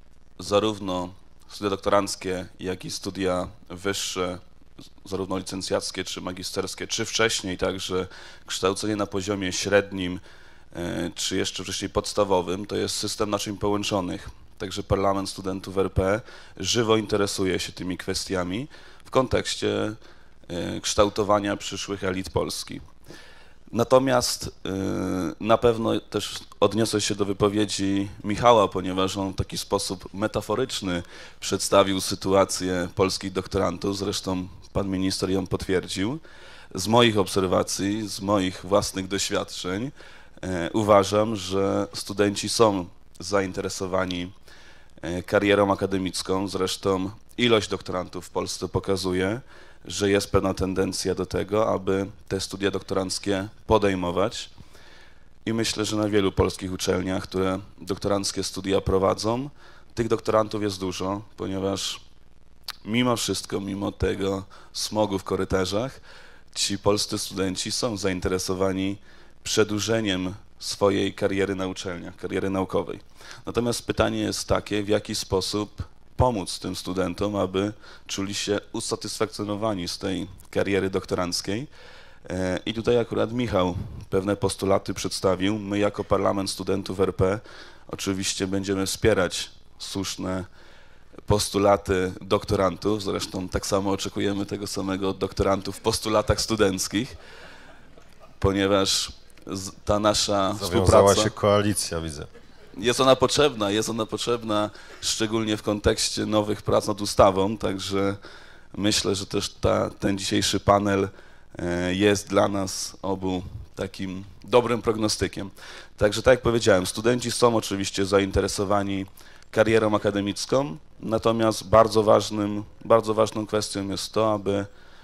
[SPEAKER 5] zarówno studia doktoranckie, jak i studia wyższe, zarówno licencjackie, czy magisterskie, czy wcześniej także kształcenie na poziomie średnim, czy jeszcze wcześniej podstawowym, to jest system naczyń połączonych. Także Parlament Studentów RP żywo interesuje się tymi kwestiami w kontekście kształtowania przyszłych elit Polski. Natomiast na pewno też odniosę się do wypowiedzi Michała, ponieważ on w taki sposób metaforyczny przedstawił sytuację polskich doktorantów, zresztą pan minister ją potwierdził. Z moich obserwacji, z moich własnych doświadczeń uważam, że studenci są zainteresowani karierą akademicką, zresztą ilość doktorantów w Polsce pokazuje, że jest pewna tendencja do tego, aby te studia doktoranckie podejmować i myślę, że na wielu polskich uczelniach, które doktoranckie studia prowadzą, tych doktorantów jest dużo, ponieważ mimo wszystko, mimo tego smogu w korytarzach, ci polscy studenci są zainteresowani przedłużeniem swojej kariery na uczelniach, kariery naukowej. Natomiast pytanie jest takie, w jaki sposób pomóc tym studentom, aby czuli się usatysfakcjonowani z tej kariery doktoranckiej. I tutaj akurat Michał pewne postulaty przedstawił. My jako Parlament Studentów RP oczywiście będziemy wspierać słuszne postulaty doktorantów, zresztą tak samo oczekujemy tego samego od doktorantów w postulatach studenckich, ponieważ ta nasza
[SPEAKER 1] Zawiązała
[SPEAKER 5] współpraca...
[SPEAKER 1] się koalicja, widzę.
[SPEAKER 5] Jest ona potrzebna szczególnie w kontekście nowych prac nad ustawą, także myślę, że też ten dzisiejszy panel jest dla nas obu takim dobrym prognostykiem. Także tak jak powiedziałem, studenci są oczywiście zainteresowani karierą akademicką, natomiast bardzo ważną kwestią jest to, aby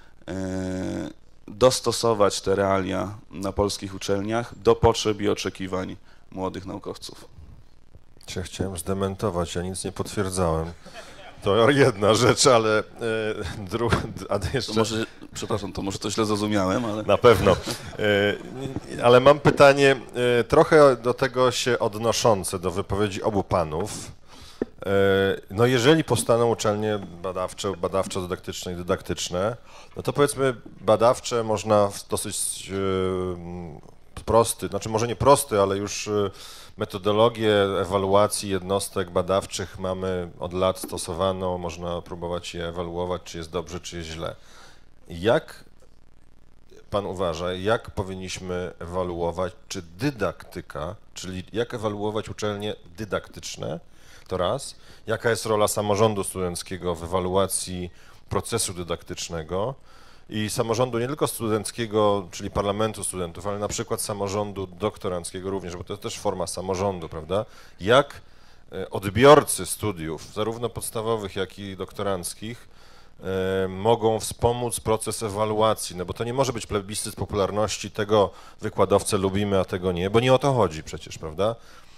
[SPEAKER 5] dostosować te realia na polskich uczelniach do potrzeb i oczekiwań młodych naukowców.
[SPEAKER 1] Ja chciałem zdementować, ja nic nie potwierdzałem. To jedna rzecz, ale jeszcze...
[SPEAKER 5] To może, przepraszam, to może to źle zrozumiałem, ale...
[SPEAKER 1] Na pewno. Ale mam pytanie trochę do tego się odnoszące, do wypowiedzi obu panów. No jeżeli powstaną uczelnie badawczo-dydaktyczne i dydaktyczne, no to powiedzmy badawcze można w dosyć prosty, znaczy może nie prosty, ale już metodologię ewaluacji jednostek badawczych mamy od lat stosowaną, można próbować je ewaluować, czy jest dobrze, czy jest źle. Jak pan uważa, jak powinniśmy ewaluować, czy dydaktyka, czyli jak ewaluować uczelnie dydaktyczne, to raz, jaka jest rola samorządu studenckiego w ewaluacji procesu dydaktycznego i samorządu nie tylko studenckiego, czyli parlamentu studentów, ale na przykład samorządu doktoranckiego również, bo to jest też forma samorządu, prawda? Jak odbiorcy studiów, zarówno podstawowych, jak i doktoranckich, mogą wspomóc proces ewaluacji, no bo to nie może być plebiscyt popularności, tego wykładowcę lubimy, a tego nie, bo nie o to chodzi przecież, prawda?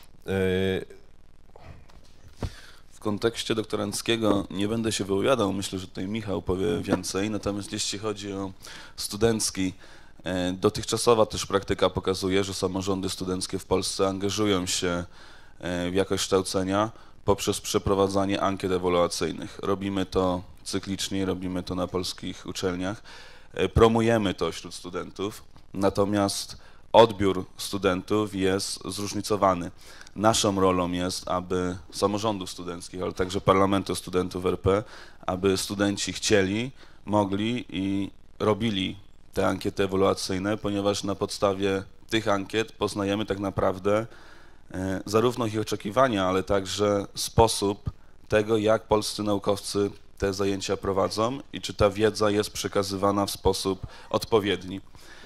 [SPEAKER 5] W kontekście doktoranckiego nie będę się wypowiadał, myślę, że tutaj Michał powie więcej, natomiast jeśli chodzi o studencki, dotychczasowa też praktyka pokazuje, że samorządy studenckie w Polsce angażują się w jakość kształcenia poprzez przeprowadzanie ankiet ewaluacyjnych. Robimy to cyklicznie, robimy to na polskich uczelniach, promujemy to wśród studentów, natomiast odbiór studentów jest zróżnicowany. Naszą rolą jest, aby samorządów studenckich, ale także Parlamentu Studentów RP, aby studenci chcieli, mogli i robili te ankiety ewaluacyjne, ponieważ na podstawie tych ankiet poznajemy tak naprawdę zarówno ich oczekiwania, ale także sposób tego, jak polscy naukowcy te zajęcia prowadzą i czy ta wiedza jest przekazywana w sposób odpowiedni.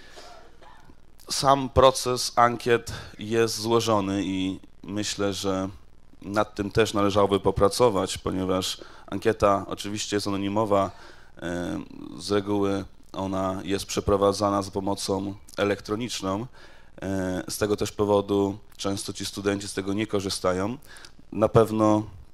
[SPEAKER 5] Sam proces ankiet jest złożony i myślę, że nad tym też należałoby popracować, ponieważ ankieta oczywiście jest anonimowa, z reguły ona jest przeprowadzana za pomocą elektroniczną. Z tego też powodu często ci studenci z tego nie korzystają. Na pewno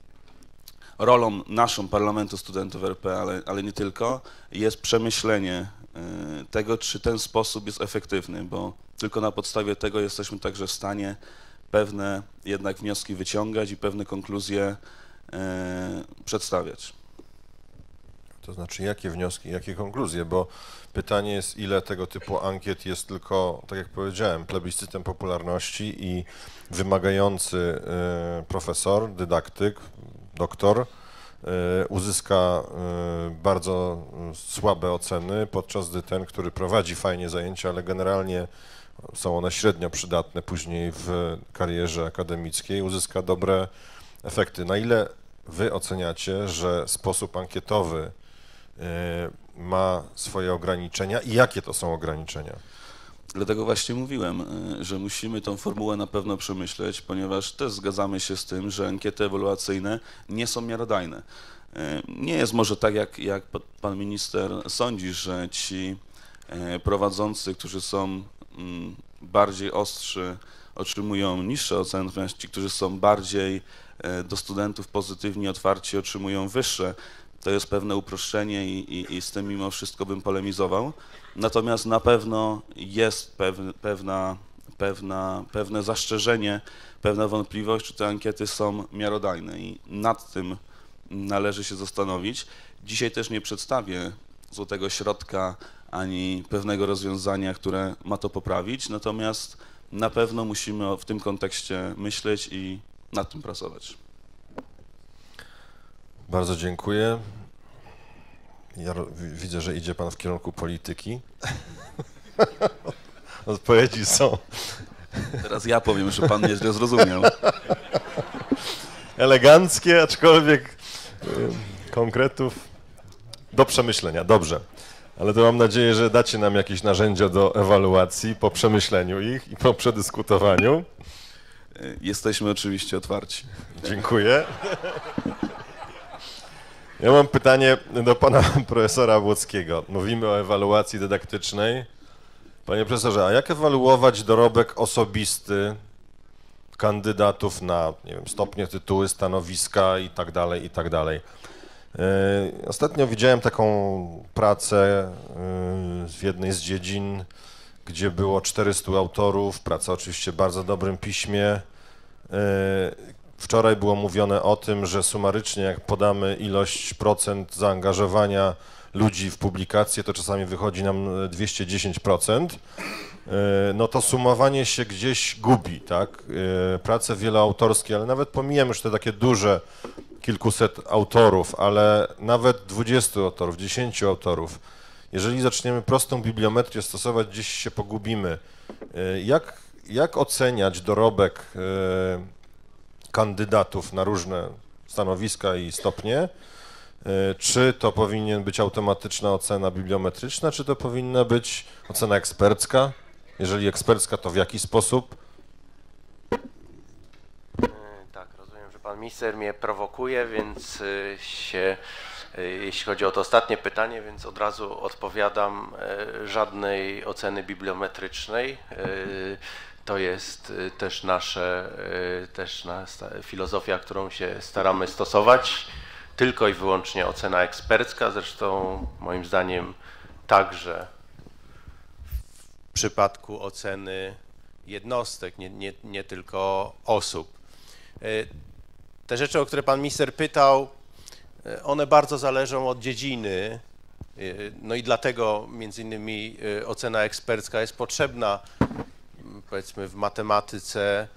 [SPEAKER 5] rolą naszą Parlamentu Studentów RP, ale nie tylko, jest przemyślenie tego, czy ten sposób jest efektywny, bo tylko na podstawie tego jesteśmy także w stanie pewne jednak wnioski wyciągać i pewne konkluzje przedstawiać.
[SPEAKER 1] To znaczy, jakie wnioski, jakie konkluzje, bo pytanie jest, ile tego typu ankiet jest tylko, tak jak powiedziałem, plebiscytem popularności i wymagający profesor, dydaktyk, doktor uzyska bardzo słabe oceny, podczas gdy ten, który prowadzi fajnie zajęcia, ale generalnie są one średnio przydatne później w karierze akademickiej, uzyska dobre efekty. Na ile wy oceniacie, że sposób ankietowy ma swoje ograniczenia i jakie to są ograniczenia?
[SPEAKER 5] Dlatego właśnie mówiłem, że musimy tą formułę na pewno przemyśleć, ponieważ też zgadzamy się z tym, że ankiety ewaluacyjne nie są miarodajne. Nie jest może tak, jak pan minister sądzi, że ci prowadzący, którzy są bardziej ostrzy, otrzymują niższe oceny, natomiast ci, którzy są bardziej do studentów pozytywnie otwarci, otrzymują wyższe. To jest pewne uproszczenie i z tym mimo wszystko bym polemizował. Natomiast na pewno jest pewne zastrzeżenie, pewna wątpliwość, czy te ankiety są miarodajne i nad tym należy się zastanowić. Dzisiaj też nie przedstawię złotego środka ani pewnego rozwiązania, które ma to poprawić, natomiast na pewno musimy w tym kontekście myśleć i nad tym pracować.
[SPEAKER 1] Bardzo dziękuję. Ja widzę, że idzie pan w kierunku polityki. Odpowiedzi są.
[SPEAKER 5] Teraz ja powiem, że pan mnie źle zrozumiał.
[SPEAKER 1] Eleganckie, aczkolwiek konkretów do przemyślenia. Dobrze. Ale to mam nadzieję, że dacie nam jakieś narzędzia do ewaluacji po przemyśleniu ich i po przedyskutowaniu.
[SPEAKER 5] Jesteśmy oczywiście otwarci.
[SPEAKER 1] Dziękuję. Ja mam pytanie do pana profesora Błockiego. Mówimy o ewaluacji dydaktycznej. Panie profesorze, a jak ewaluować dorobek osobisty kandydatów na, nie wiem, stopnie, tytuły, stanowiska i tak dalej, i tak dalej? Ostatnio widziałem taką pracę w jednej z dziedzin, gdzie było 400 autorów, praca oczywiście w bardzo dobrym piśmie. Wczoraj było mówione o tym, że sumarycznie jak podamy ilość procent zaangażowania ludzi w publikację, to czasami wychodzi nam 210%, no to sumowanie się gdzieś gubi, tak? Prace wieloautorskie, ale nawet pomijam już te takie duże, kilkuset autorów, ale nawet 20 autorów, 10 autorów. Jeżeli zaczniemy prostą bibliometrię stosować, gdzieś się pogubimy. Jak oceniać dorobek kandydatów na różne stanowiska i stopnie? Czy to powinien być automatyczna ocena bibliometryczna, czy to powinna być ocena ekspercka? Jeżeli ekspercka, to w jaki sposób?
[SPEAKER 2] Tak, rozumiem, że pan minister mnie prowokuje, więc jeśli chodzi o to ostatnie pytanie, więc od razu odpowiadam, żadnej oceny bibliometrycznej. To jest też nasza filozofia, którą się staramy stosować. Tylko i wyłącznie ocena ekspercka, zresztą moim zdaniem także w przypadku oceny jednostek, nie tylko osób. Te rzeczy, o które pan minister pytał, one bardzo zależą od dziedziny, no i dlatego między innymi ocena ekspercka jest potrzebna, powiedzmy w matematyce,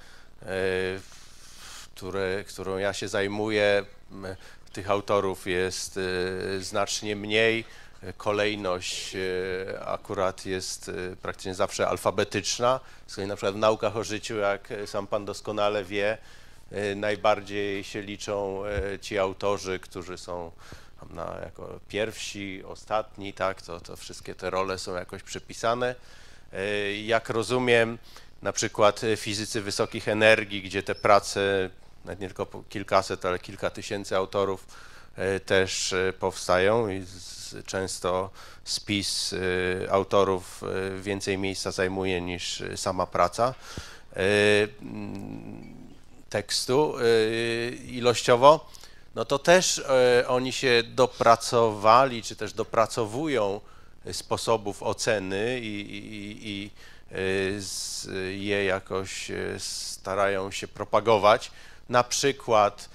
[SPEAKER 2] którą ja się zajmuję. Tych autorów jest znacznie mniej, kolejność akurat jest praktycznie zawsze alfabetyczna, z kolei na przykład w naukach o życiu, jak sam pan doskonale wie, najbardziej się liczą ci autorzy, którzy są jako pierwsi, ostatni, tak, to wszystkie te role są jakoś przypisane. Jak rozumiem, na przykład fizycy wysokich energii, gdzie te prace, nawet nie tylko kilkaset, ale kilka tysięcy autorów też powstają i często spis autorów więcej miejsca zajmuje niż sama praca tekstu ilościowo. no to też oni się dopracowali, czy też dopracowują sposobów oceny i je jakoś starają się propagować. Na przykład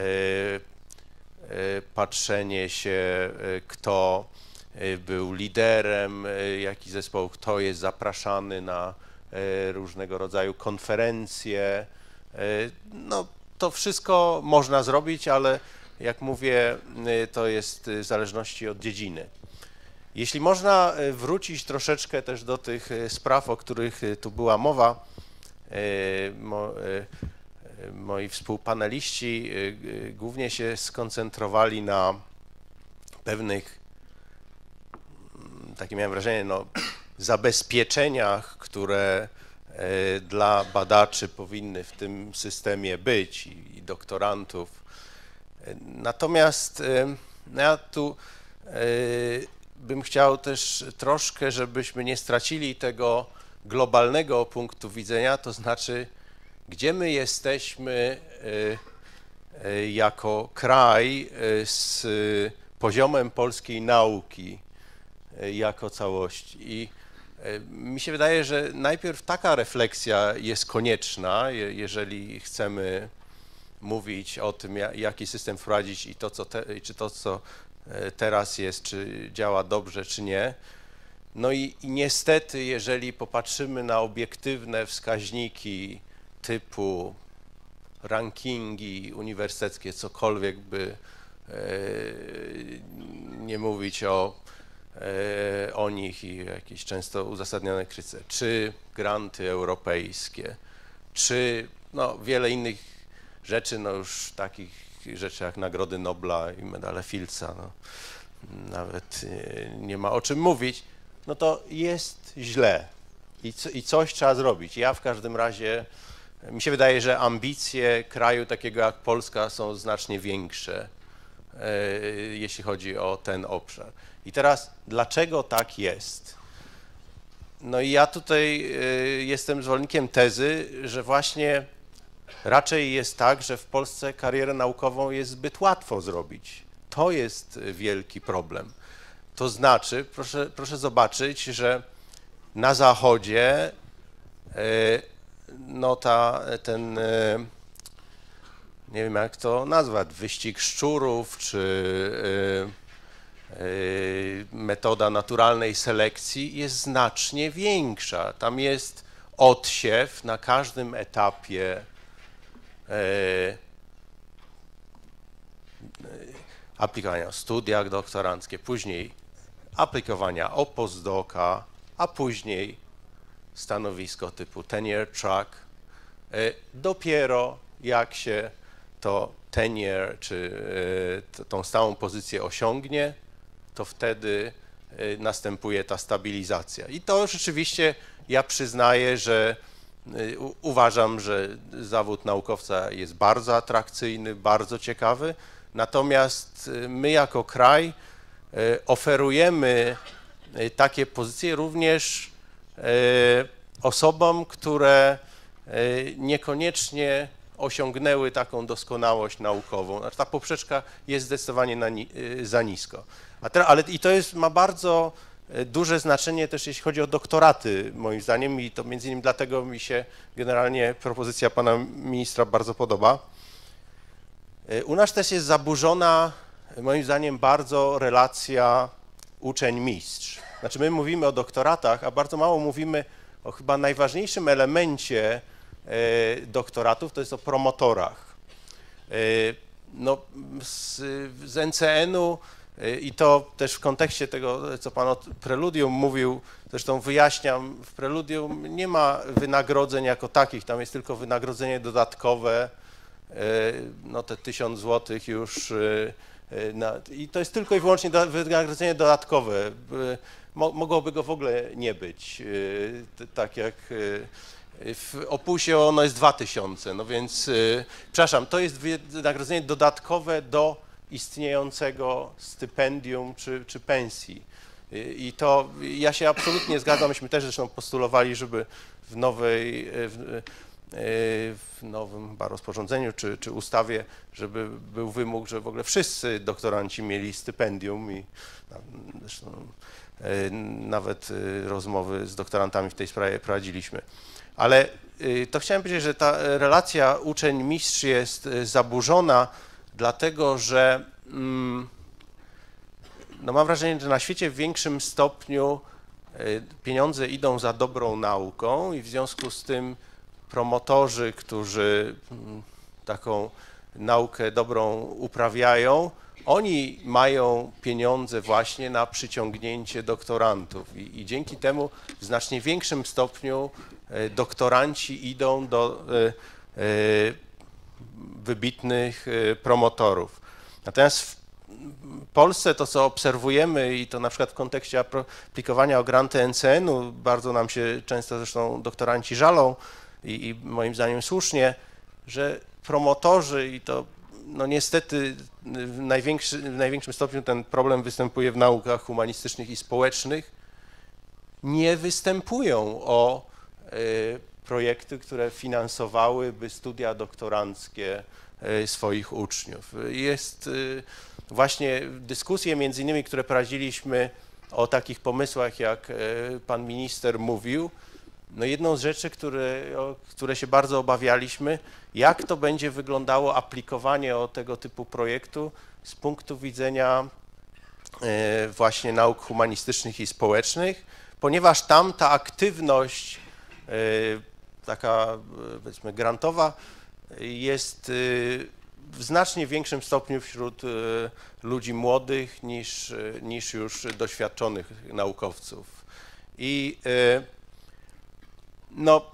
[SPEAKER 2] patrzenie się, kto był liderem, jaki zespoł, kto jest zapraszany na różnego rodzaju konferencje. No, to wszystko można zrobić, ale jak mówię, to jest w zależności od dziedziny. Jeśli można wrócić troszeczkę też do tych spraw, o których tu była mowa, moi współpaneliści głównie się skoncentrowali na pewnych, takie miałem wrażenie, no, zabezpieczeniach, które dla badaczy powinny w tym systemie być i doktorantów. Natomiast ja tu bym chciał też troszkę, żebyśmy nie stracili tego globalnego punktu widzenia, to znaczy, gdzie my jesteśmy jako kraj z poziomem polskiej nauki jako całości. I mi się wydaje, że najpierw taka refleksja jest konieczna, jeżeli chcemy mówić o tym, jaki system wprowadzić i czy to, co teraz jest, czy działa dobrze, czy nie. No i niestety, jeżeli popatrzymy na obiektywne wskaźniki typu rankingi uniwersyteckie, cokolwiek by nie mówić o nich i jakiejś często uzasadnionej krytyce, czy granty europejskie, czy no, wiele innych rzeczy, no już takich rzeczy jak Nagrody Nobla i medale Fields'a, no, nawet nie ma o czym mówić, no to jest źle i coś trzeba zrobić. Ja w każdym razie, mi się wydaje, że ambicje kraju takiego jak Polska są znacznie większe, jeśli chodzi o ten obszar. I teraz, dlaczego tak jest? No i ja tutaj jestem zwolennikiem tezy, że właśnie raczej jest tak, że w Polsce karierę naukową jest zbyt łatwo zrobić. To jest wielki problem. To znaczy, proszę zobaczyć, że na Zachodzie no ten, nie wiem jak to nazwać, wyścig szczurów, czy metoda naturalnej selekcji jest znacznie większa. Tam jest odsiew na każdym etapie aplikowania o studiach doktoranckie, później aplikowania o postdoca, a później stanowisko typu tenure track. Dopiero jak się to tenure, czy tą stałą pozycję osiągnie, to wtedy następuje ta stabilizacja. I to rzeczywiście ja przyznaję, że uważam, że zawód naukowca jest bardzo atrakcyjny, bardzo ciekawy, natomiast my jako kraj oferujemy takie pozycje również osobom, które niekoniecznie osiągnęły taką doskonałość naukową. Znaczy, ta poprzeczka jest zdecydowanie za nisko. Ale i to ma bardzo duże znaczenie też, jeśli chodzi o doktoraty, moim zdaniem, i to między innymi dlatego mi się generalnie propozycja pana ministra bardzo podoba. U nas też jest zaburzona, moim zdaniem, bardzo relacja uczeń-mistrz. Znaczy, my mówimy o doktoratach, a bardzo mało mówimy o chyba najważniejszym elemencie doktoratów, to jest o promotorach. No, z NCN-u i to też w kontekście tego, co pan o preludium mówił, zresztą wyjaśniam, w preludium nie ma wynagrodzeń jako takich, tam jest tylko wynagrodzenie dodatkowe, no te 1000 zł już, i to jest tylko i wyłącznie wynagrodzenie dodatkowe. Mogłoby go w ogóle nie być, tak jak w Opusie ono jest 2000, no więc, przepraszam, to jest wynagrodzenie dodatkowe do istniejącego stypendium czy pensji. I to ja się absolutnie zgadzam, myśmy też zresztą postulowali, żeby w w nowym chyba rozporządzeniu czy ustawie, żeby był wymóg, że w ogóle wszyscy doktoranci mieli stypendium i zresztą nawet rozmowy z doktorantami w tej sprawie prowadziliśmy. Ale to chciałem powiedzieć, że ta relacja uczeń-mistrz jest zaburzona, dlatego że no mam wrażenie, że na świecie w większym stopniu pieniądze idą za dobrą nauką i w związku z tym promotorzy, którzy taką naukę dobrą uprawiają, oni mają pieniądze właśnie na przyciągnięcie doktorantów i dzięki temu w znacznie większym stopniu doktoranci idą do wybitnych promotorów. Natomiast w Polsce to, co obserwujemy i to na przykład w kontekście aplikowania o granty NCN-u, bardzo nam się często zresztą doktoranci żalą i moim zdaniem słusznie, że promotorzy i to no niestety w największym stopniu ten problem występuje w naukach humanistycznych i społecznych, nie występują o projekty, które finansowałyby studia doktoranckie swoich uczniów. Jest właśnie dyskusje między innymi, które prowadziliśmy o takich pomysłach, jak pan minister mówił, no jedną z rzeczy, które się bardzo obawialiśmy, jak to będzie wyglądało aplikowanie tego typu projektu z punktu widzenia właśnie nauk humanistycznych i społecznych, ponieważ tam ta aktywność taka powiedzmy grantowa jest w znacznie większym stopniu wśród ludzi młodych niż już doświadczonych naukowców. I no,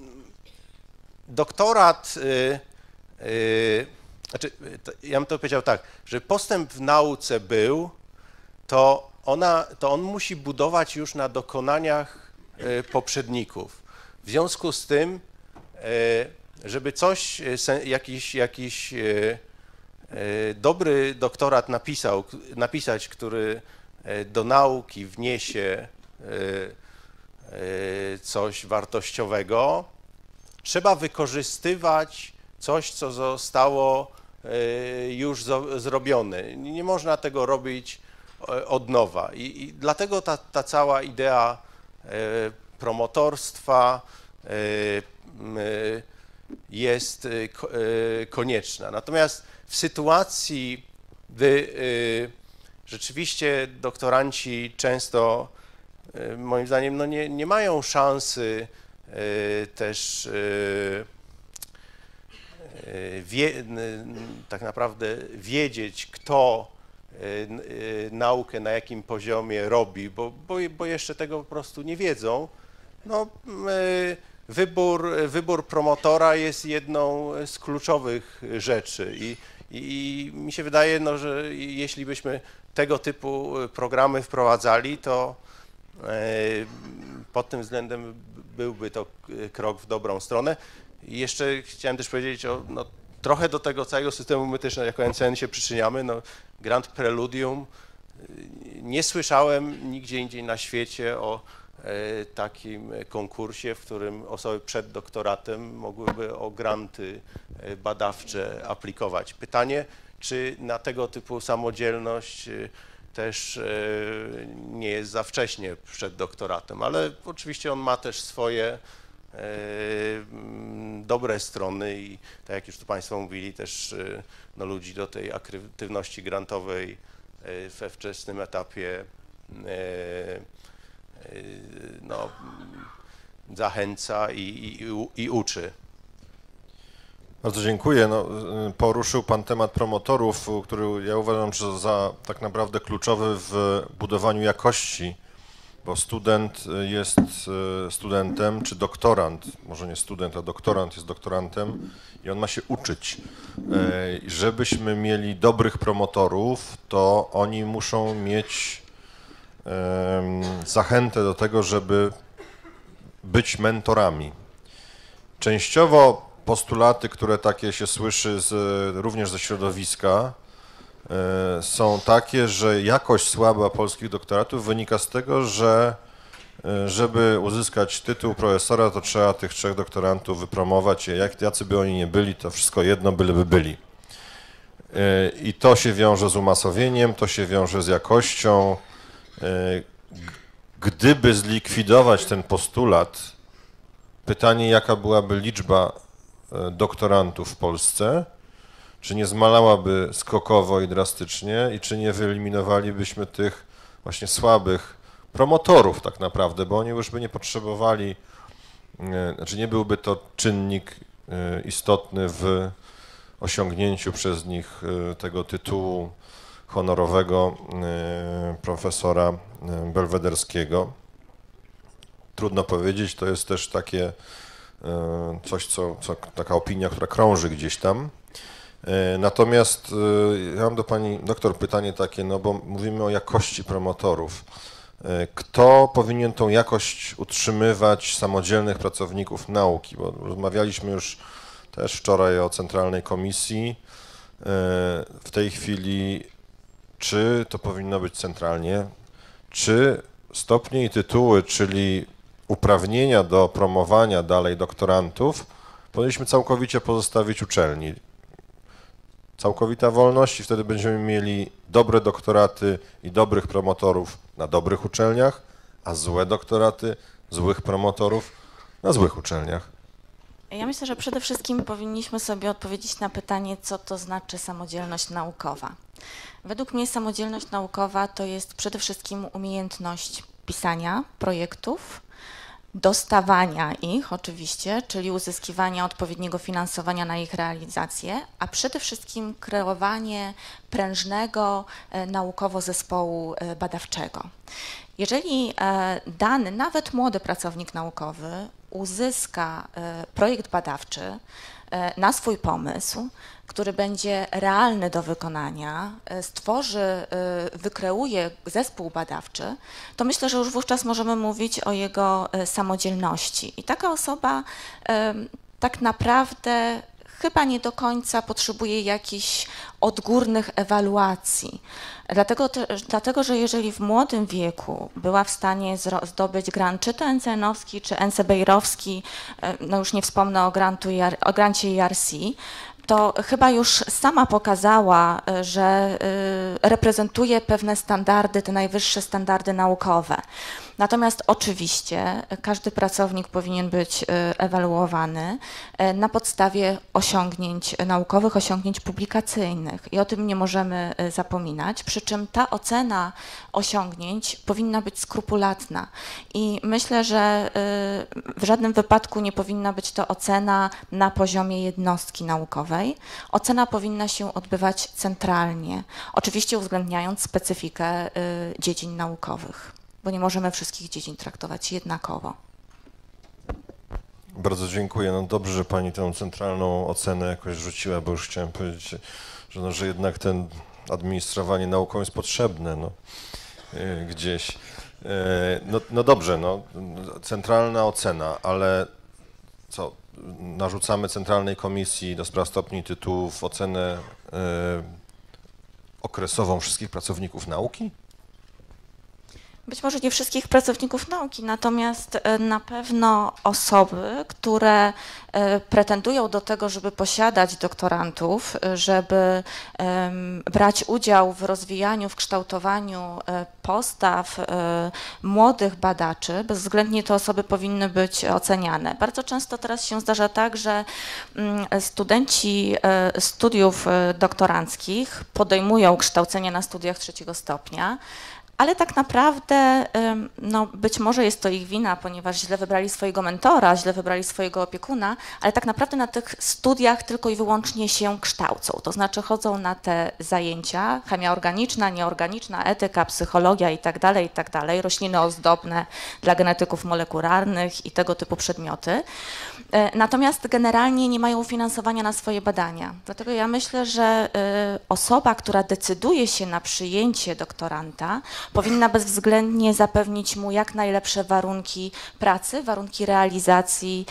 [SPEAKER 2] doktorat, znaczy, ja bym to powiedział tak, że postęp w nauce był, to on musi budować już na dokonaniach poprzedników. W związku z tym, żeby coś, jakiś dobry doktorat napisać, który do nauki wniesie coś wartościowego, trzeba wykorzystywać coś, co zostało już zrobione. Nie można tego robić od nowa. I dlatego ta cała idea promotorstwa jest konieczna. Natomiast w sytuacji, gdy rzeczywiście doktoranci często, moim zdaniem, no nie mają szansy też tak naprawdę wiedzieć, kto naukę na jakim poziomie robi, bo jeszcze tego po prostu nie wiedzą. No, wybór promotora jest jedną z kluczowych rzeczy i mi się wydaje, no, że jeśli byśmy tego typu programy wprowadzali, to pod tym względem byłby to krok w dobrą stronę. I jeszcze chciałem też powiedzieć o, no, trochę do tego całego systemu my też jako NCN się przyczyniamy. No, Grant Preludium, nie słyszałem nigdzie indziej na świecie o takim konkursie, w którym osoby przed doktoratem mogłyby o granty badawcze aplikować. Pytanie, czy na tego typu samodzielność też nie jest za wcześnie przed doktoratem, ale oczywiście on ma też swoje dobre strony i tak jak już tu Państwo mówili, też no, ludzi do tej aktywności grantowej we wczesnym etapie no, zachęca i uczy.
[SPEAKER 1] Bardzo dziękuję. No, poruszył Pan temat promotorów, który ja uważam, że za tak naprawdę kluczowy w budowaniu jakości, bo student jest studentem, czy doktorant, może nie student, a doktorant jest doktorantem i on ma się uczyć. Żebyśmy mieli dobrych promotorów, to oni muszą mieć zachętę do tego, żeby być mentorami. Częściowo postulaty, które takie się słyszy również ze środowiska, są takie, że jakość słaba polskich doktoratów wynika z tego, że żeby uzyskać tytuł profesora, to trzeba tych 3 doktorantów wypromować, jacy by oni nie byli, to wszystko jedno, byleby byli. I to się wiąże z umasowieniem, to się wiąże z jakością. Gdyby zlikwidować ten postulat, pytanie, jaka byłaby liczba doktorantów w Polsce, czy nie zmalałaby skokowo i drastycznie i czy nie wyeliminowalibyśmy tych właśnie słabych promotorów tak naprawdę, bo oni już by nie potrzebowali, znaczy nie byłby to czynnik istotny w osiągnięciu przez nich tego tytułu honorowego profesora belwederskiego. Trudno powiedzieć, to jest też takie coś, taka opinia, która krąży gdzieś tam. Natomiast ja mam do pani doktor pytanie takie, no bo mówimy o jakości promotorów. Kto powinien tą jakość utrzymywać samodzielnych pracowników nauki? Bo rozmawialiśmy już też wczoraj o Centralnej Komisji. W tej chwili, czy to powinno być centralnie, czy stopnie i tytuły, czyli uprawnienia do promowania dalej doktorantów, powinniśmy całkowicie pozostawić uczelni. Całkowita wolność i wtedy będziemy mieli dobre doktoraty i dobrych promotorów na dobrych uczelniach, a złe doktoraty, złych promotorów na złych uczelniach.
[SPEAKER 3] Ja myślę, że przede wszystkim powinniśmy sobie odpowiedzieć na pytanie, co to znaczy samodzielność naukowa. Według mnie samodzielność naukowa to jest przede wszystkim umiejętność pisania projektów, dostawania ich oczywiście, czyli uzyskiwania odpowiedniego finansowania na ich realizację, a przede wszystkim kreowanie prężnego naukowo zespołu badawczego. Jeżeli dany, nawet młody pracownik naukowy uzyska projekt badawczy na swój pomysł, który będzie realny do wykonania, wykreuje zespół badawczy, to myślę, że już wówczas możemy mówić o jego samodzielności. I taka osoba tak naprawdę chyba nie do końca potrzebuje jakichś odgórnych ewaluacji. Dlatego, że jeżeli w młodym wieku była w stanie zdobyć grant, czy to NCN-owski, czy NCBR-owski, no już nie wspomnę o grancie ERC, to chyba już sama pokazała, że reprezentuje pewne standardy, te najwyższe standardy naukowe. Natomiast oczywiście każdy pracownik powinien być ewaluowany na podstawie osiągnięć naukowych, osiągnięć publikacyjnych i o tym nie możemy zapominać, przy czym ta ocena osiągnięć powinna być skrupulatna i myślę, że w żadnym wypadku nie powinna być to ocena na poziomie jednostki naukowej. Ocena powinna się odbywać centralnie, oczywiście uwzględniając specyfikę dziedzin naukowych, bo nie możemy wszystkich dziedzin traktować jednakowo.
[SPEAKER 1] Bardzo dziękuję. No dobrze, że pani tę centralną ocenę jakoś rzuciła, bo już chciałem powiedzieć, że jednak ten administrowanie nauką jest potrzebne gdzieś. No dobrze, centralna ocena, ale co, narzucamy Centralnej Komisji do spraw stopni i tytułów ocenę okresową wszystkich pracowników nauki?
[SPEAKER 3] Być może nie wszystkich pracowników nauki, natomiast na pewno osoby, które pretendują do tego, żeby posiadać doktorantów, żeby brać udział w rozwijaniu, w kształtowaniu postaw młodych badaczy, bezwzględnie te osoby powinny być oceniane. Bardzo często teraz się zdarza tak, że studenci studiów doktoranckich podejmują kształcenie na studiach 3. stopnia, ale tak naprawdę być może jest to ich wina, ponieważ źle wybrali swojego mentora, źle wybrali swojego opiekuna, ale tak naprawdę na tych studiach tylko i wyłącznie się kształcą. To znaczy chodzą na te zajęcia, chemia organiczna, nieorganiczna, etyka, psychologia itd., rośliny ozdobne dla genetyków molekularnych i tego typu przedmioty. Natomiast generalnie nie mają finansowania na swoje badania. Dlatego ja myślę, że osoba, która decyduje się na przyjęcie doktoranta, powinna bezwzględnie zapewnić mu jak najlepsze warunki pracy, warunki realizacji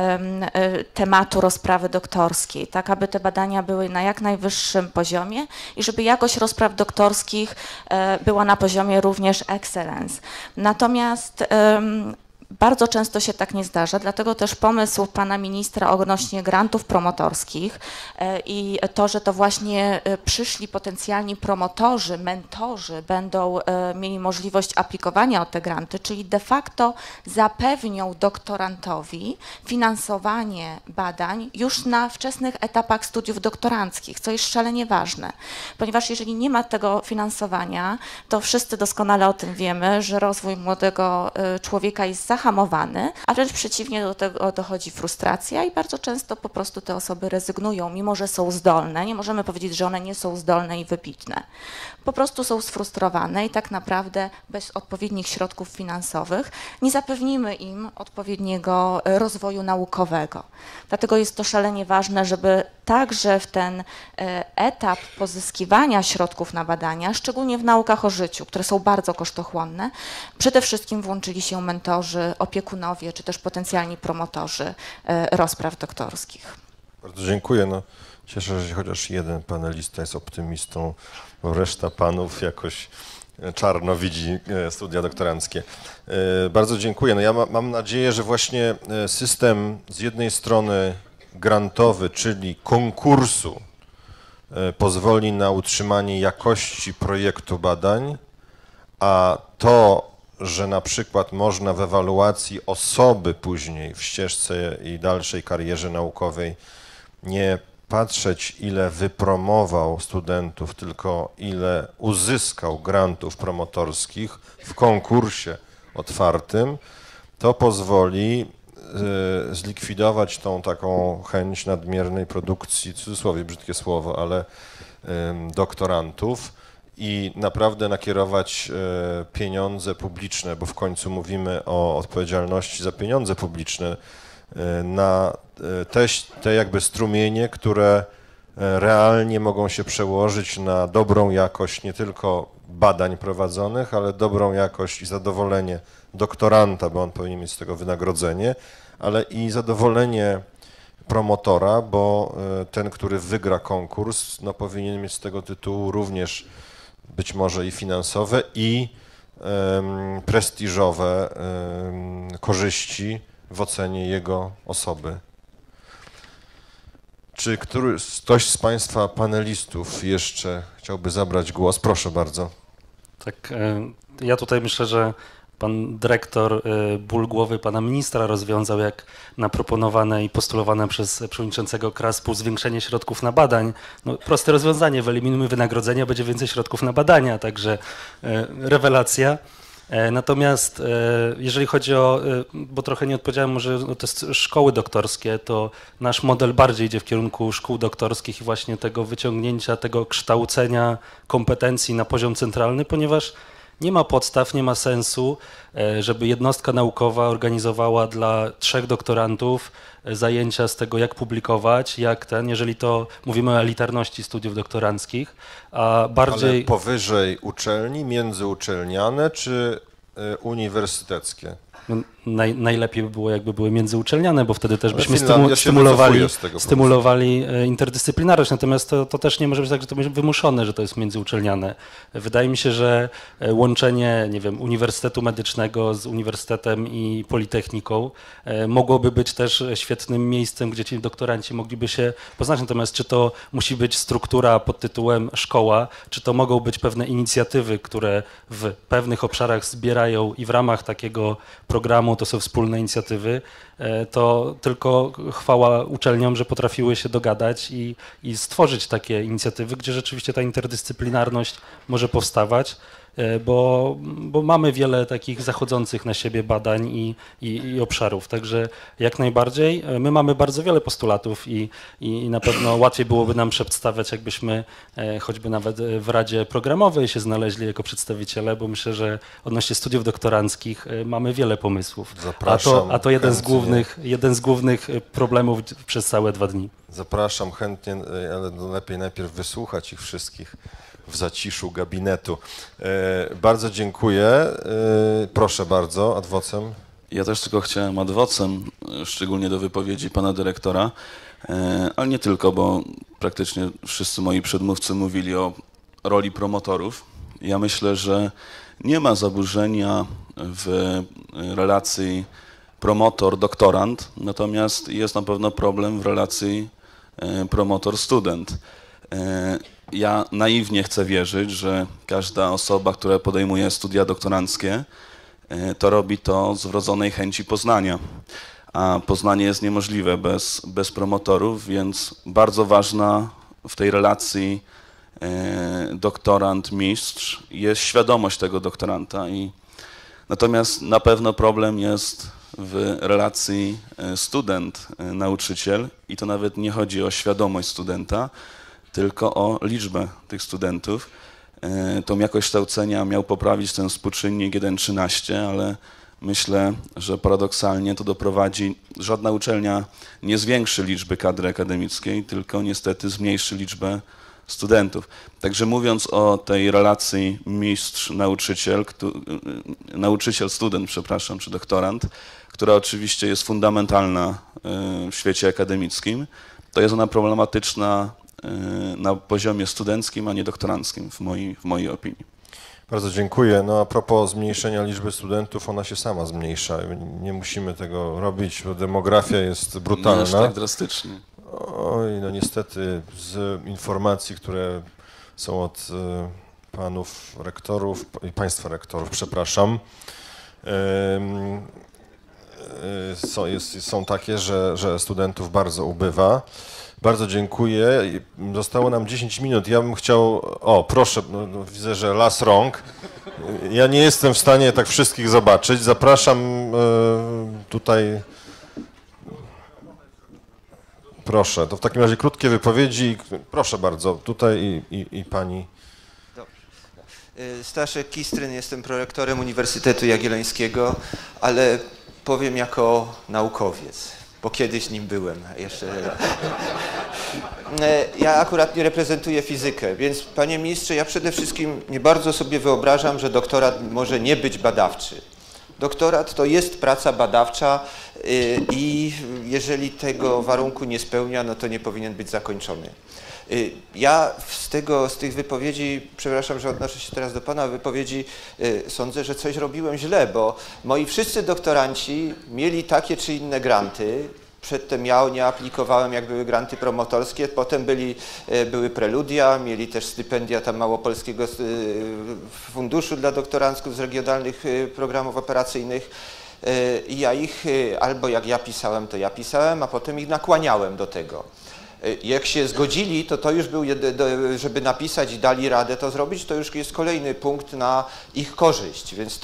[SPEAKER 3] tematu rozprawy doktorskiej, tak aby te badania były na jak najwyższym poziomie i żeby jakość rozpraw doktorskich była na poziomie również excellence. Natomiast bardzo często się tak nie zdarza, dlatego też pomysł pana ministra odnośnie grantów promotorskich i to, że to właśnie przyszli potencjalni promotorzy, mentorzy będą mieli możliwość aplikowania o te granty, czyli de facto zapewnią doktorantowi finansowanie badań już na wczesnych etapach studiów doktoranckich, co jest szalenie ważne, ponieważ jeżeli nie ma tego finansowania, to wszyscy doskonale o tym wiemy, że rozwój młodego człowieka jest zahamowany, a wręcz przeciwnie, do tego dochodzi frustracja i bardzo często po prostu te osoby rezygnują, mimo że są zdolne. Nie możemy powiedzieć, że one nie są zdolne i wybitne. Po prostu są sfrustrowane i tak naprawdę bez odpowiednich środków finansowych nie zapewnimy im odpowiedniego rozwoju naukowego. Dlatego jest to szalenie ważne, żeby także w ten etap pozyskiwania środków na badania, szczególnie w naukach o życiu, które są bardzo kosztochłonne, przede wszystkim włączyli się mentorzy, opiekunowie czy też potencjalni promotorzy rozpraw doktorskich.
[SPEAKER 1] Bardzo dziękuję. No, cieszę się, że chociaż jeden panelista jest optymistą, bo reszta panów jakoś czarno widzi studia doktoranckie. Bardzo dziękuję. No ja mam nadzieję, że właśnie system z jednej strony grantowy, czyli konkursu, pozwoli na utrzymanie jakości projektu badań, a to, że na przykład można w ewaluacji osoby później w ścieżce i dalszej karierze naukowej nie patrzeć, ile wypromował studentów, tylko ile uzyskał grantów promotorskich w konkursie otwartym, to pozwoli zlikwidować tą taką chęć nadmiernej produkcji, w cudzysłowie brzydkie słowo, ale doktorantów i naprawdę nakierować pieniądze publiczne, bo w końcu mówimy o odpowiedzialności za pieniądze publiczne, na te jakby strumienie, które realnie mogą się przełożyć na dobrą jakość nie tylko badań prowadzonych, ale dobrą jakość i zadowolenie doktoranta, bo on powinien mieć z tego wynagrodzenie, ale i zadowolenie promotora, bo ten, który wygra konkurs, no, powinien mieć z tego tytułu również być może i finansowe, i prestiżowe korzyści w ocenie jego osoby. Czy ktoś z Państwa panelistów jeszcze chciałby zabrać głos? Proszę bardzo.
[SPEAKER 4] Tak, ja tutaj myślę, że pan dyrektor ból głowy pana ministra rozwiązał, jak na proponowane i postulowane przez przewodniczącego KRASP-u zwiększenie środków na badań. No, proste rozwiązanie, wyeliminujmy wynagrodzenia, będzie więcej środków na badania, także rewelacja. Natomiast jeżeli chodzi o, bo trochę nie odpowiedziałem może o te szkoły doktorskie, to nasz model bardziej idzie w kierunku szkół doktorskich i właśnie tego wyciągnięcia, tego kształcenia kompetencji na poziom centralny, ponieważ nie ma podstaw, nie ma sensu, żeby jednostka naukowa organizowała dla 3 doktorantów zajęcia z tego, jak publikować, jeżeli to mówimy o elitarności studiów doktoranckich, a bardziej...
[SPEAKER 1] Ale powyżej uczelni, międzyuczelniane czy uniwersyteckie?
[SPEAKER 4] Najlepiej by było, jakby były międzyuczelniane, bo wtedy też byśmy stymulowali interdyscyplinarność, natomiast to też nie może być tak, że to będzie wymuszone, że to jest międzyuczelniane. Wydaje mi się, że łączenie, nie wiem, Uniwersytetu Medycznego z Uniwersytetem i Politechniką mogłoby być też świetnym miejscem, gdzie ci doktoranci mogliby się poznać, natomiast czy to musi być struktura pod tytułem szkoła, czy to mogą być pewne inicjatywy, które w pewnych obszarach zbierają i w ramach takiego programu, to są wspólne inicjatywy, to tylko chwała uczelniom, że potrafiły się dogadać i stworzyć takie inicjatywy, gdzie rzeczywiście ta interdyscyplinarność może powstawać, bo mamy wiele takich zachodzących na siebie badań i obszarów, także jak najbardziej. My mamy bardzo wiele postulatów i na pewno łatwiej byłoby nam przedstawiać, jakbyśmy choćby nawet w Radzie Programowej się znaleźli jako przedstawiciele, bo myślę, że odnośnie studiów doktoranckich mamy wiele pomysłów.
[SPEAKER 1] Zapraszam.
[SPEAKER 4] A to jeden z głównych problemów przez całe 2 dni.
[SPEAKER 1] Zapraszam chętnie, ale lepiej najpierw wysłuchać ich wszystkich w zaciszu gabinetu. Bardzo dziękuję. Proszę bardzo, ad vocem.
[SPEAKER 5] Ja też tylko chciałem ad vocem, szczególnie do wypowiedzi pana dyrektora, ale nie tylko, bo praktycznie wszyscy moi przedmówcy mówili o roli promotorów. Ja myślę, że nie ma zaburzenia w relacji promotor-doktorant, natomiast jest na pewno problem w relacji promotor-student. Ja naiwnie chcę wierzyć, że każda osoba, która podejmuje studia doktoranckie, to robi to z wrodzonej chęci poznania, a poznanie jest niemożliwe bez promotorów, więc bardzo ważna w tej relacji doktorant-mistrz jest świadomość tego doktoranta. Natomiast na pewno problem jest w relacji student-nauczyciel i to nawet nie chodzi o świadomość studenta, tylko o liczbę tych studentów. Tą jakość kształcenia miał poprawić ten współczynnik 1,13, ale myślę, że paradoksalnie to doprowadzi, żadna uczelnia nie zwiększy liczby kadry akademickiej, tylko niestety zmniejszy liczbę studentów. Także mówiąc o tej relacji mistrz-nauczyciel, nauczyciel-student, przepraszam, czy doktorant, która oczywiście jest fundamentalna w świecie akademickim, to jest ona problematyczna na poziomie studenckim, a nie doktoranckim w mojej opinii.
[SPEAKER 1] Bardzo dziękuję. No a propos zmniejszenia liczby studentów, ona się sama zmniejsza. Nie musimy tego robić, bo demografia jest brutalna.
[SPEAKER 5] Nie aż tak drastycznie.
[SPEAKER 1] Oj, no niestety z informacji, które są od panów rektorów i państwa rektorów, przepraszam, są takie, że studentów bardzo ubywa. Bardzo dziękuję. Zostało nam 10 minut. Ja bym chciał... O, proszę, no, widzę, że las rąk. Ja nie jestem w stanie tak wszystkich zobaczyć. Zapraszam tutaj... Proszę, to w takim razie krótkie wypowiedzi. Proszę bardzo, tutaj i pani.
[SPEAKER 6] Staszek Kistryn, jestem prorektorem Uniwersytetu Jagiellońskiego, ale powiem jako naukowiec, bo kiedyś nim byłem jeszcze. Ja akurat nie reprezentuję fizykę, więc panie ministrze, ja przede wszystkim nie bardzo sobie wyobrażam, że doktorat może nie być badawczy. Doktorat to jest praca badawcza i jeżeli tego warunku nie spełnia, no to nie powinien być zakończony. Ja z tych wypowiedzi, przepraszam, że odnoszę się teraz do pana wypowiedzi, sądzę, że coś robiłem źle, bo moi wszyscy doktoranci mieli takie czy inne granty. Przedtem ja nie aplikowałem, jak były granty promotorskie, potem były preludia, mieli też stypendia tam Małopolskiego Funduszu dla doktorancków z regionalnych programów operacyjnych i ja ich, albo jak ja pisałem, to ja pisałem, a potem ich nakłaniałem do tego. Jak się zgodzili, to już był, żeby napisać i dali radę to zrobić, to już jest kolejny punkt na ich korzyść, więc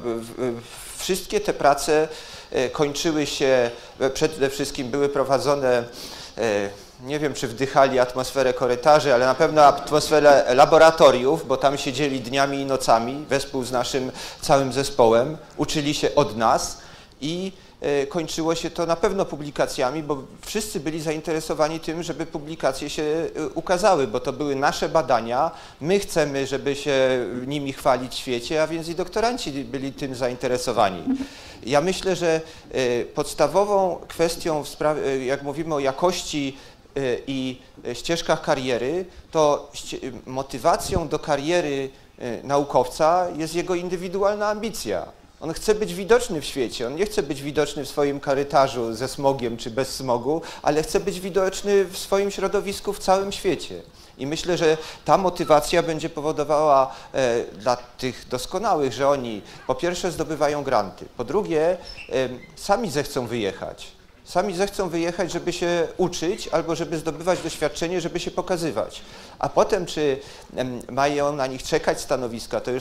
[SPEAKER 6] wszystkie te prace kończyły się, przede wszystkim były prowadzone, nie wiem czy wdychali atmosferę korytarzy, ale na pewno atmosferę laboratoriów, bo tam siedzieli dniami i nocami wespół z naszym całym zespołem, uczyli się od nas i kończyło się to na pewno publikacjami, bo wszyscy byli zainteresowani tym, żeby publikacje się ukazały, bo to były nasze badania, my chcemy, żeby się nimi chwalić w świecie, a więc i doktoranci byli tym zainteresowani. Ja myślę, że podstawową kwestią, jak mówimy o jakości i ścieżkach kariery, to motywacją do kariery naukowca jest jego indywidualna ambicja. On chce być widoczny w świecie, on nie chce być widoczny w swoim korytarzu ze smogiem czy bez smogu, ale chce być widoczny w swoim środowisku w całym świecie. I myślę, że ta motywacja będzie powodowała dla tych doskonałych, że oni po pierwsze zdobywają granty, po drugie sami zechcą wyjechać. Sami zechcą wyjechać, żeby się uczyć albo żeby zdobywać doświadczenie, żeby się pokazywać. A potem, czy mają na nich czekać stanowiska, to już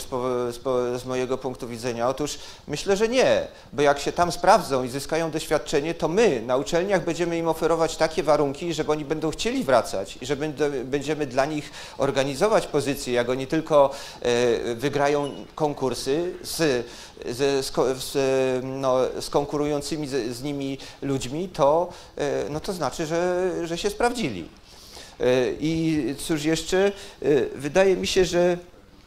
[SPEAKER 6] z mojego punktu widzenia. Otóż myślę, że nie, bo jak się tam sprawdzą i zyskają doświadczenie, to my na uczelniach będziemy im oferować takie warunki, żeby oni będą chcieli wracać i że będziemy dla nich organizować pozycje, jak oni tylko wygrają konkursy z z konkurującymi z nimi ludźmi, to, no to znaczy, że się sprawdzili. I cóż jeszcze, wydaje mi się, że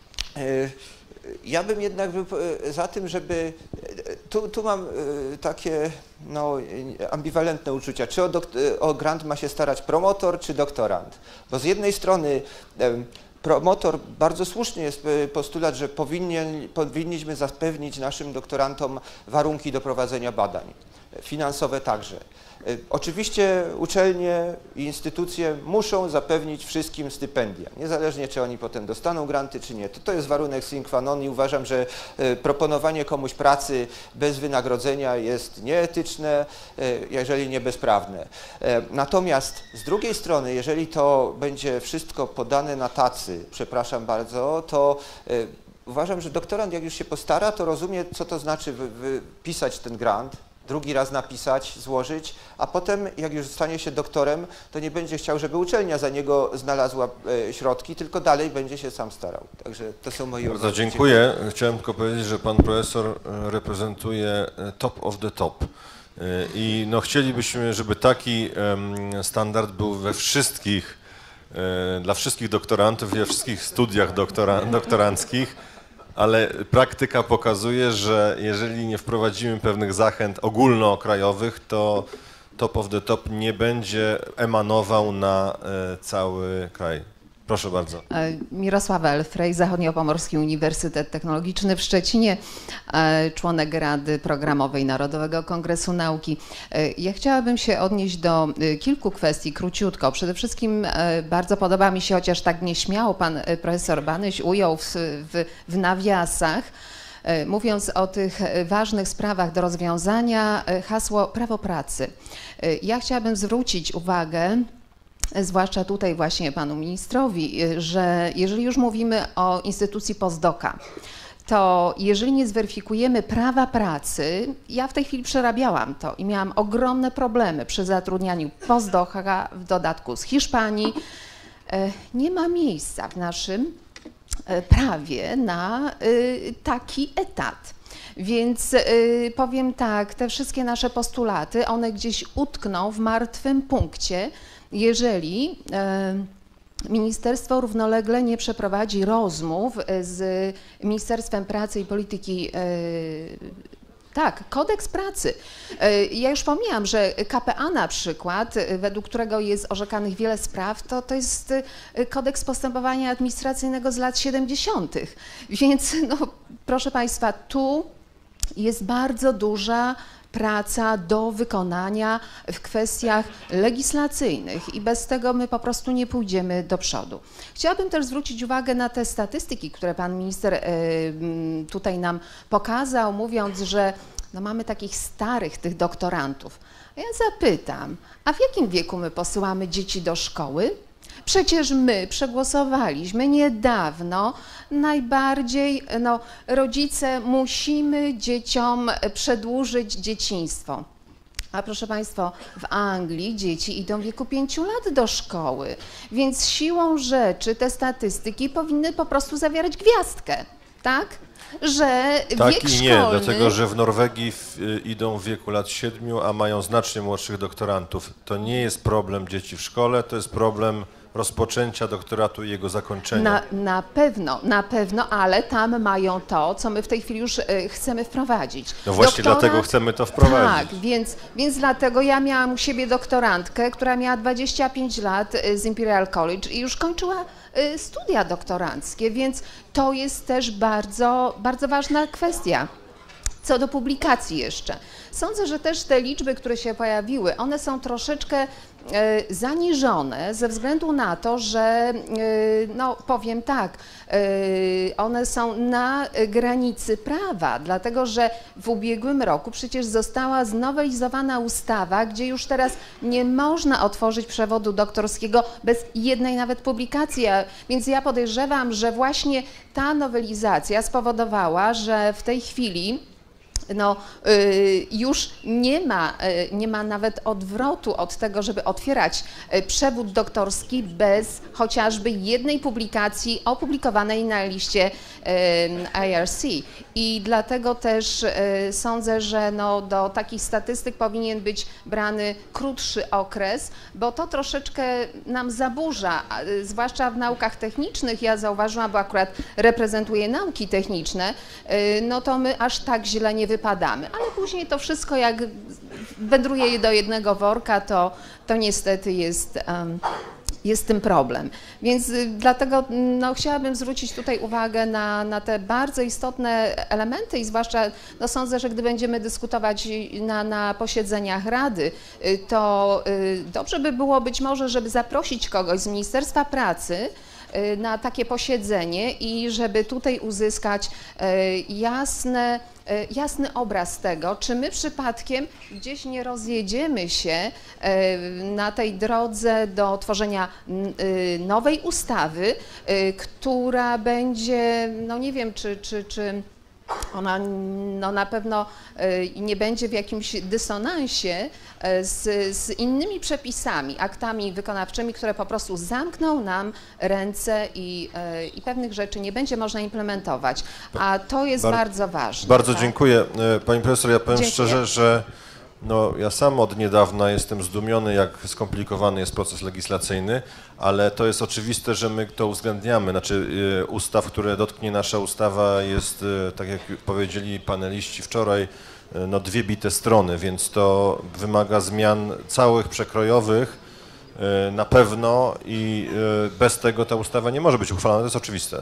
[SPEAKER 6] ja bym jednak był za tym, żeby, tu mam takie ambiwalentne uczucia, czy o grant ma się starać promotor, czy doktorant. Bo z jednej strony promotor, bardzo słusznie jest postulat, że powinniśmy zapewnić naszym doktorantom warunki do prowadzenia badań, finansowe także. Oczywiście uczelnie i instytucje muszą zapewnić wszystkim stypendia, niezależnie czy oni potem dostaną granty, czy nie. To jest warunek sine qua non i uważam, że proponowanie komuś pracy bez wynagrodzenia jest nieetyczne, jeżeli nie bezprawne. Natomiast z drugiej strony, jeżeli to będzie wszystko podane na tacy, przepraszam bardzo, to uważam, że doktorant, jak już się postara, to rozumie, co to znaczy wypisać ten grant, drugi raz napisać, złożyć, a potem, jak już stanie się doktorem, to nie będzie chciał, żeby uczelnia za niego znalazła środki, tylko dalej będzie się sam starał. Także to są moje uwagi.
[SPEAKER 1] Bardzo dziękuję. Chciałem tylko powiedzieć, że pan profesor reprezentuje top of the top. I no, chcielibyśmy, żeby taki standard był we wszystkich, dla wszystkich doktorantów i we wszystkich studiach doktoranckich. Ale praktyka pokazuje, że jeżeli nie wprowadzimy pewnych zachęt ogólnokrajowych, to top of the top nie będzie emanował na cały kraj. Proszę bardzo.
[SPEAKER 7] Mirosława Elfrej, Zachodniopomorski Uniwersytet Technologiczny w Szczecinie, członek Rady Programowej Narodowego Kongresu Nauki. Ja chciałabym się odnieść do kilku kwestii króciutko. Przede wszystkim bardzo podoba mi się, chociaż tak nieśmiało pan profesor Banyś ujął w nawiasach, mówiąc o tych ważnych sprawach do rozwiązania, hasło prawo pracy. Ja chciałabym zwrócić uwagę, zwłaszcza tutaj właśnie panu ministrowi, że jeżeli już mówimy o instytucji postdoka, to jeżeli nie zweryfikujemy prawa pracy, ja w tej chwili przerabiałam to i miałam ogromne problemy przy zatrudnianiu postdoka, w dodatku z Hiszpanii. Nie ma miejsca w naszym prawie na taki etat. Więc powiem tak, te wszystkie nasze postulaty, one gdzieś utkną w martwym punkcie, jeżeli ministerstwo równolegle nie przeprowadzi rozmów z Ministerstwem Pracy i Polityki, tak, kodeks pracy. Ja już pomijam, że KPA na przykład, według którego jest orzekanych wiele spraw, to jest kodeks postępowania administracyjnego z lat 70. Więc no, proszę Państwa, tu jest bardzo duża praca do wykonania w kwestiach legislacyjnych i bez tego my po prostu nie pójdziemy do przodu. Chciałabym też zwrócić uwagę na te statystyki, które pan minister tutaj nam pokazał, mówiąc, że no mamy takich starych tych doktorantów. A ja zapytam, a w jakim wieku my posyłamy dzieci do szkoły? Przecież my przegłosowaliśmy niedawno najbardziej, no rodzice musimy dzieciom przedłużyć dzieciństwo. A proszę Państwa, w Anglii dzieci idą w wieku 5 lat do szkoły, więc siłą rzeczy te statystyki powinny po prostu zawierać gwiazdkę, tak? Że
[SPEAKER 1] tak
[SPEAKER 7] wiek
[SPEAKER 1] i nie,
[SPEAKER 7] szkolny...
[SPEAKER 1] dlatego że w Norwegii idą w wieku lat 7, a mają znacznie młodszych doktorantów. To nie jest problem dzieci w szkole, to jest problem rozpoczęcia doktoratu i jego zakończenia.
[SPEAKER 7] Na pewno, ale tam mają to, co my w tej chwili już chcemy wprowadzić.
[SPEAKER 1] No właśnie dlatego chcemy to wprowadzić.
[SPEAKER 7] Tak, więc dlatego ja miałam u siebie doktorantkę, która miała 25 lat z Imperial College i już kończyła studia doktoranckie, więc to jest też bardzo, bardzo ważna kwestia. Co do publikacji jeszcze. Sądzę, że też te liczby, które się pojawiły, one są troszeczkę zaniżone ze względu na to, że, no powiem tak, one są na granicy prawa, dlatego że w ubiegłym roku przecież została znowelizowana ustawa, gdzie już teraz nie można otworzyć przewodu doktorskiego bez jednej nawet publikacji, więc ja podejrzewam, że właśnie ta nowelizacja spowodowała, że w tej chwili no, już nie ma nawet odwrotu od tego, żeby otwierać przewód doktorski bez chociażby jednej publikacji opublikowanej na liście IRC. I dlatego też sądzę, że no, do takich statystyk powinien być brany krótszy okres, bo to troszeczkę nam zaburza, zwłaszcza w naukach technicznych. Ja zauważyłam, bo akurat reprezentuję nauki techniczne, no to my aż tak źle nie wypadamy, ale później to wszystko jak wędruje do jednego worka, to niestety jest tym problem. Więc dlatego no, chciałabym zwrócić tutaj uwagę na te bardzo istotne elementy i zwłaszcza no, sądzę, że gdy będziemy dyskutować na posiedzeniach Rady, to dobrze by było być może, żeby zaprosić kogoś z Ministerstwa Pracy na takie posiedzenie i żeby tutaj uzyskać jasny obraz tego, czy my przypadkiem gdzieś nie rozjedziemy się na tej drodze do tworzenia nowej ustawy, która będzie, no nie wiem, czy ona no na pewno nie będzie w jakimś dysonansie z innymi przepisami, aktami wykonawczymi, które po prostu zamkną nam ręce i pewnych rzeczy nie będzie można implementować, a to jest bardzo ważne.
[SPEAKER 1] Bardzo
[SPEAKER 7] tak?
[SPEAKER 1] dziękuję. Pani profesor, ja powiem szczerze, że no, ja sam od niedawna jestem zdumiony, jak skomplikowany jest proces legislacyjny, ale to jest oczywiste, że my to uwzględniamy. Znaczy ustaw, które dotknie nasza ustawa jest, tak jak powiedzieli paneliści wczoraj, no 2 bite strony, więc to wymaga zmian całych przekrojowych na pewno i bez tego ta ustawa nie może być uchwalona, to jest oczywiste.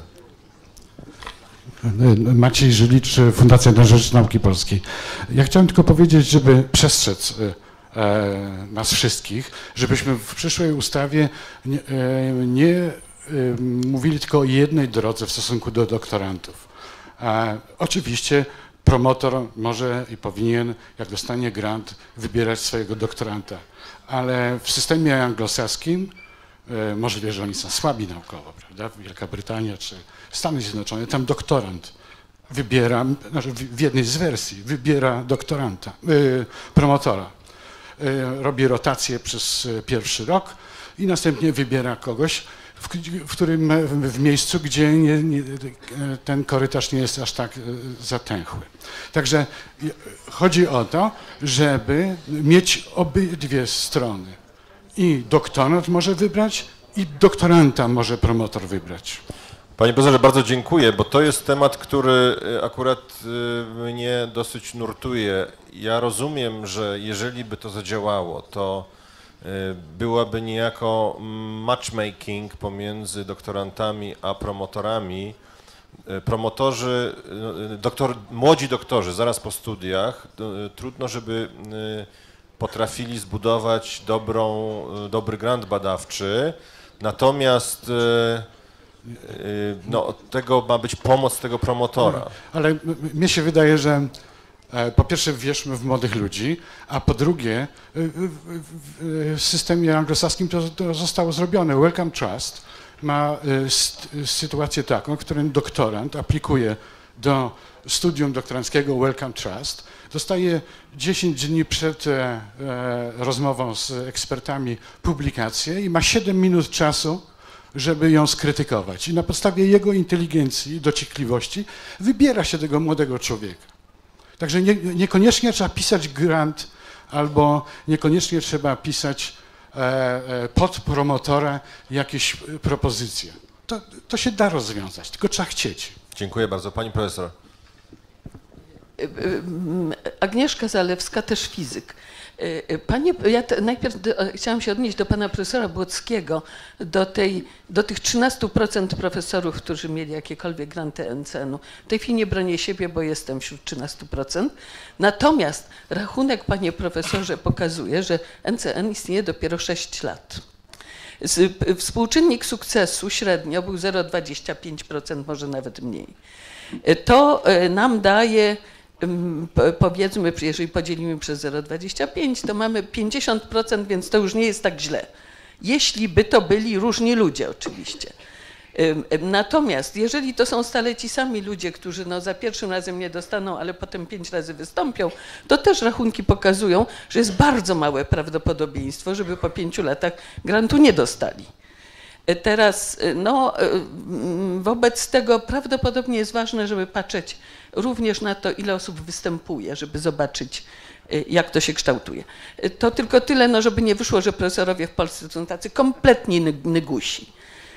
[SPEAKER 8] Maciej Żylicz, Fundacja na Rzecz Nauki Polskiej. Ja chciałem tylko powiedzieć, żeby przestrzec nas wszystkich, żebyśmy w przyszłej ustawie nie mówili tylko o jednej drodze w stosunku do doktorantów. Oczywiście promotor może i powinien, jak dostanie grant, wybierać swojego doktoranta, ale w systemie anglosaskim możliwe, że oni są słabi naukowo, prawda? Wielka Brytania czy Stany Zjednoczone, tam doktorant wybiera, znaczy w jednej z wersji wybiera doktoranta, promotora. Robi rotację przez pierwszy rok i następnie wybiera kogoś, w miejscu, gdzie ten korytarz nie jest aż tak zatęchły. Także chodzi o to, żeby mieć obydwie strony. I doktorant może wybrać, i doktoranta może promotor wybrać.
[SPEAKER 1] Panie profesorze, bardzo dziękuję, bo to jest temat, który akurat mnie dosyć nurtuje. Ja rozumiem, że jeżeli by to zadziałało, to byłaby niejako matchmaking pomiędzy doktorantami a promotorami. Promotorzy, młodzi doktorzy zaraz po studiach, trudno, żeby potrafili zbudować dobry grant badawczy, natomiast no, od tego ma być pomoc tego promotora.
[SPEAKER 8] Ale mnie się wydaje, że po pierwsze wierzmy w młodych ludzi, a po drugie w systemie anglosaskim to zostało zrobione. Wellcome Trust ma sytuację taką, w którym doktorant aplikuje do studium doktoranckiego Wellcome Trust, dostaje 10 dni przed rozmową z ekspertami publikację i ma 7 minut czasu, żeby ją skrytykować. I na podstawie jego inteligencji i dociekliwości wybiera się tego młodego człowieka. Także niekoniecznie trzeba pisać grant albo niekoniecznie trzeba pisać pod promotora jakieś propozycje. To się da rozwiązać, tylko trzeba chcieć.
[SPEAKER 1] Dziękuję bardzo. Pani profesor.
[SPEAKER 9] Agnieszka Zalewska, też fizyk. Ja najpierw chciałam się odnieść do pana profesora Błockiego, do tych 13% profesorów, którzy mieli jakiekolwiek granty NCN-u. W tej chwili nie bronię siebie, bo jestem wśród 13%. Natomiast rachunek, panie profesorze, pokazuje, że NCN istnieje dopiero 6 lat. Współczynnik sukcesu średnio był 0,25%, może nawet mniej. To nam daje, powiedzmy, jeżeli podzielimy przez 0,25, to mamy 50%, więc to już nie jest tak źle. Jeśli by to byli różni ludzie oczywiście. Natomiast jeżeli to są stale ci sami ludzie, którzy no za pierwszym razem nie dostaną, ale potem 5 razy wystąpią, to też rachunki pokazują, że jest bardzo małe prawdopodobieństwo, żeby po 5 latach grantu nie dostali. Teraz no, wobec tego prawdopodobnie jest ważne, żeby patrzeć również na to, ile osób występuje, żeby zobaczyć, jak to się kształtuje. To tylko tyle, no, żeby nie wyszło, że profesorowie w Polsce są tacy kompletnie nygusi.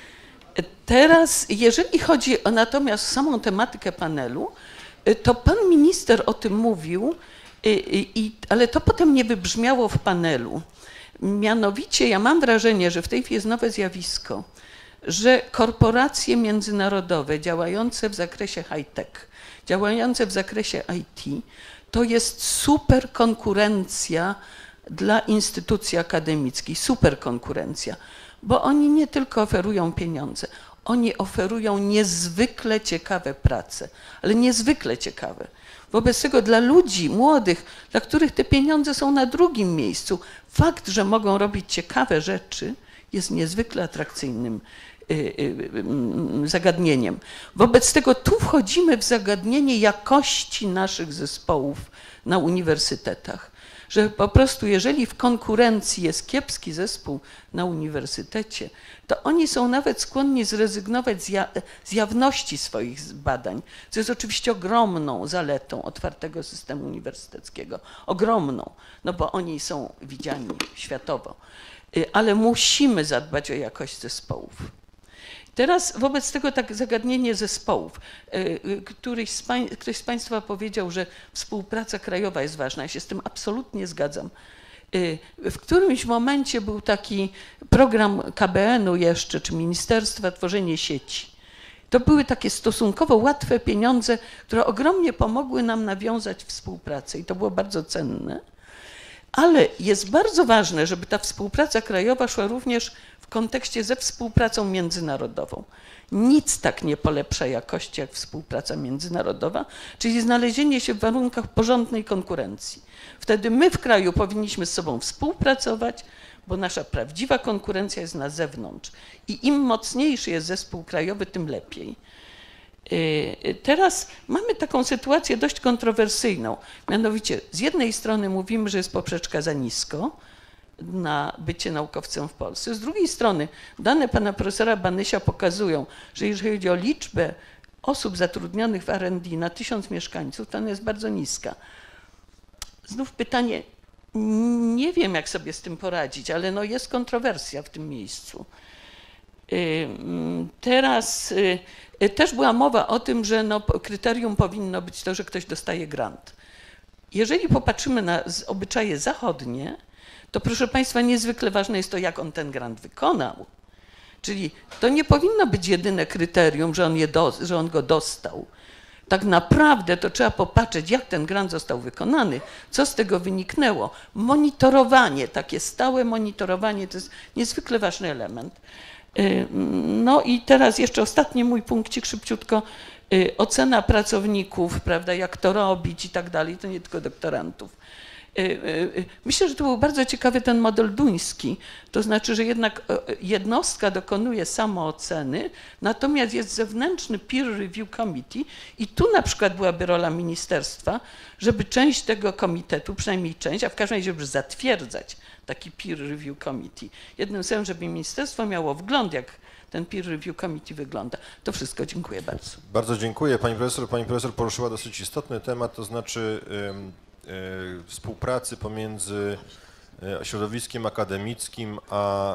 [SPEAKER 9] Teraz, jeżeli chodzi o natomiast samą tematykę panelu, to pan minister o tym mówił, ale to potem nie wybrzmiało w panelu. Mianowicie ja mam wrażenie, że w tej chwili jest nowe zjawisko, że korporacje międzynarodowe działające w zakresie high-tech, działające w zakresie IT, to jest super konkurencja dla instytucji akademickich, super konkurencja, bo oni nie tylko oferują pieniądze, oni oferują niezwykle ciekawe prace, ale niezwykle ciekawe. Wobec tego dla ludzi młodych, dla których te pieniądze są na drugim miejscu, fakt, że mogą robić ciekawe rzeczy, jest niezwykle atrakcyjnym zagadnieniem. Wobec tego tu wchodzimy w zagadnienie jakości naszych zespołów na uniwersytetach. Że po prostu jeżeli w konkurencji jest kiepski zespół na uniwersytecie, to oni są nawet skłonni zrezygnować z jawności swoich badań, co jest oczywiście ogromną zaletą otwartego systemu uniwersyteckiego. Ogromną, no bo oni są widziani światowo. Ale musimy zadbać o jakość zespołów. Teraz wobec tego tak zagadnienie zespołów. Ktoś z Państwa powiedział, że współpraca krajowa jest ważna. Ja się z tym absolutnie zgadzam. W którymś momencie był taki program KBN-u jeszcze, czy ministerstwa, tworzenie sieci. To były takie stosunkowo łatwe pieniądze, które ogromnie pomogły nam nawiązać współpracę i to było bardzo cenne. Ale jest bardzo ważne, żeby ta współpraca krajowa szła również w kontekście ze współpracą międzynarodową. Nic tak nie polepsza jakości jak współpraca międzynarodowa, czyli znalezienie się w warunkach porządnej konkurencji. Wtedy my w kraju powinniśmy z sobą współpracować, bo nasza prawdziwa konkurencja jest na zewnątrz. I im mocniejszy jest zespół krajowy, tym lepiej. Teraz mamy taką sytuację dość kontrowersyjną. Mianowicie z jednej strony mówimy, że jest poprzeczka za nisko na bycie naukowcem w Polsce. Z drugiej strony dane pana profesora Banysia pokazują, że jeżeli chodzi o liczbę osób zatrudnionych w R&D na 1000 mieszkańców, to ona jest bardzo niska. Znów pytanie, nie wiem jak sobie z tym poradzić, ale no jest kontrowersja w tym miejscu. Teraz też była mowa o tym, że no, kryterium powinno być to, że ktoś dostaje grant. Jeżeli popatrzymy na obyczaje zachodnie, to proszę Państwa, niezwykle ważne jest to, jak on ten grant wykonał. Czyli to nie powinno być jedyne kryterium, że on go dostał. Tak naprawdę to trzeba popatrzeć, jak ten grant został wykonany, co z tego wyniknęło. Monitorowanie, takie stałe monitorowanie, to jest niezwykle ważny element. No i teraz jeszcze ostatni mój punkcik szybciutko. Ocena pracowników, prawda, jak to robić i tak dalej, to nie tylko doktorantów. Myślę, że to był bardzo ciekawy ten model duński, to znaczy, że jednak jednostka dokonuje samooceny, natomiast jest zewnętrzny peer review committee i tu na przykład byłaby rola ministerstwa, żeby część tego komitetu, przynajmniej część, a w każdym razie, żeby zatwierdzać taki peer review committee. Jednym słowem, żeby ministerstwo miało wgląd, jak ten peer review committee wygląda. To wszystko. Dziękuję bardzo. Bardzo
[SPEAKER 1] dziękuję. Pani profesor poruszyła dosyć istotny temat, to znaczy współpracy pomiędzy środowiskiem akademickim a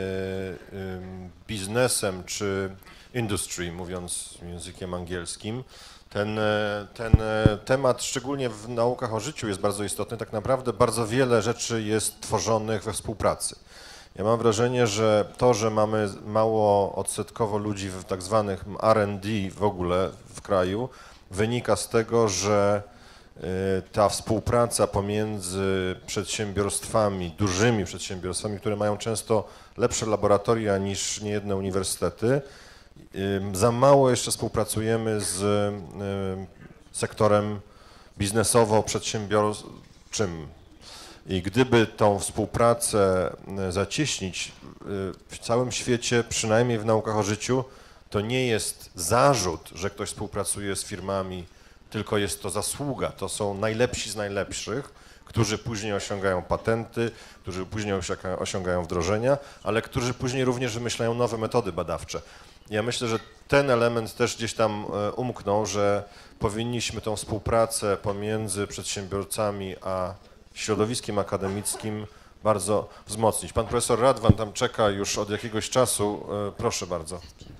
[SPEAKER 1] biznesem czy industry, mówiąc językiem angielskim. Ten temat, szczególnie w naukach o życiu, jest bardzo istotny. Tak naprawdę bardzo wiele rzeczy jest tworzonych we współpracy. Ja mam wrażenie, że to, że mamy mało odsetkowo ludzi w tak zwanych R&D w ogóle w kraju, wynika z tego, że ta współpraca pomiędzy przedsiębiorstwami, dużymi przedsiębiorstwami, które mają często lepsze laboratoria niż niejedne uniwersytety, za mało jeszcze współpracujemy z sektorem biznesowo-przedsiębiorczym. I gdyby tą współpracę zacieśnić w całym świecie, przynajmniej w naukach o życiu, to nie jest zarzut, że ktoś współpracuje z firmami, tylko jest to zasługa. To są najlepsi z najlepszych, którzy później osiągają patenty, którzy później osiągają wdrożenia, ale którzy później również wymyślają nowe metody badawcze. Ja myślę, że ten element też gdzieś tam umknął, że powinniśmy tą współpracę pomiędzy przedsiębiorcami a środowiskiem akademickim bardzo wzmocnić. Pan profesor Radwan tam czeka już od jakiegoś czasu. Proszę bardzo.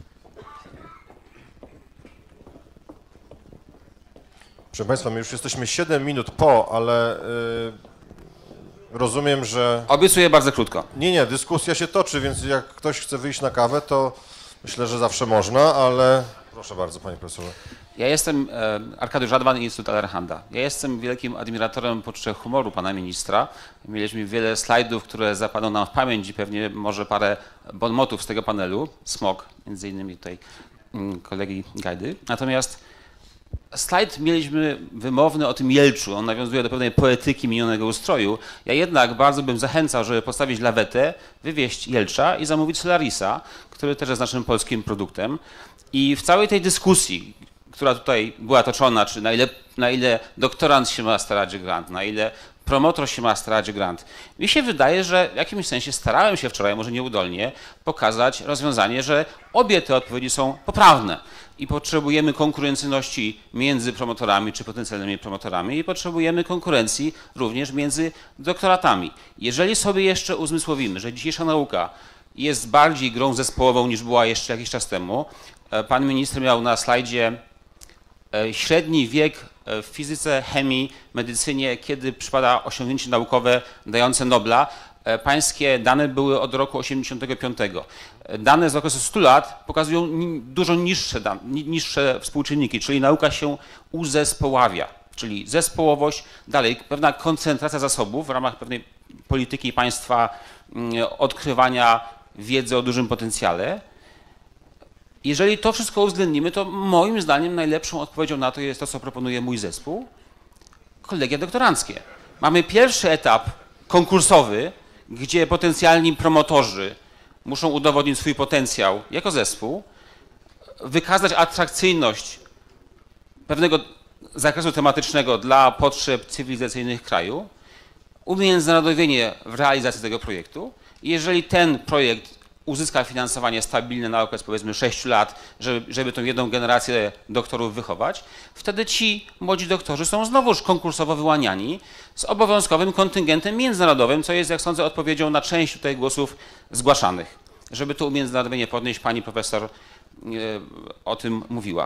[SPEAKER 1] Proszę Państwa, my już jesteśmy 7 minut po, ale rozumiem, że...
[SPEAKER 10] Obiecuję bardzo krótko.
[SPEAKER 1] Nie, dyskusja się toczy, więc jak ktoś chce wyjść na kawę, to myślę, że zawsze można, ale proszę bardzo, panie profesorze.
[SPEAKER 10] Ja jestem Arkadiusz Radwan, Instytut Allerhanda. Ja jestem wielkim admiratorem poczucia humoru pana ministra. Mieliśmy wiele slajdów, które zapadną nam w pamięć i pewnie może parę bonmotów z tego panelu. Smog, między innymi tutaj kolegi Gajdy. Natomiast slajd mieliśmy wymowny o tym Jelczu. On nawiązuje do pewnej poetyki minionego ustroju. Ja jednak bardzo bym zachęcał, żeby postawić lawetę, wywieźć Jelcza i zamówić Solarisa, który też jest naszym polskim produktem. I w całej tej dyskusji, która tutaj była toczona, czy na ile doktorant się ma starać o grant, na ile promotor się ma starać o grant, mi się wydaje, że w jakimś sensie starałem się wczoraj, może nieudolnie, pokazać rozwiązanie, że obie te odpowiedzi są poprawne. I potrzebujemy konkurencyjności między promotorami czy potencjalnymi promotorami i potrzebujemy konkurencji również między doktoratami. Jeżeli sobie jeszcze uzmysłowimy, że dzisiejsza nauka jest bardziej grą zespołową niż była jeszcze jakiś czas temu, pan minister miał na slajdzie średni wiek w fizyce, chemii, medycynie, kiedy przypada osiągnięcie naukowe dające Nobla. Pańskie dane były od roku 85. Dane z okresu 100 lat pokazują dużo niższe współczynniki, czyli nauka się uzespoławia, czyli zespołowość, dalej pewna koncentracja zasobów w ramach pewnej polityki państwa, odkrywania wiedzy o dużym potencjale. Jeżeli to wszystko uwzględnimy, to moim zdaniem najlepszą odpowiedzią na to jest to, co proponuje mój zespół, kolegia doktoranckie. Mamy pierwszy etap konkursowy, gdzie potencjalni promotorzy muszą udowodnić swój potencjał jako zespół, wykazać atrakcyjność pewnego zakresu tematycznego dla potrzeb cywilizacyjnych kraju, umiędzynarodowienie w realizacji tego projektu. Jeżeli ten projekt uzyska finansowanie stabilne na okres powiedzmy 6 lat, żeby tą jedną generację doktorów wychować, wtedy ci młodzi doktorzy są znowuż konkursowo wyłaniani z obowiązkowym kontyngentem międzynarodowym, co jest, jak sądzę, odpowiedzią na część tutaj głosów zgłaszanych. Żeby to umiędzynarodowienie podnieść, pani profesor o tym mówiła.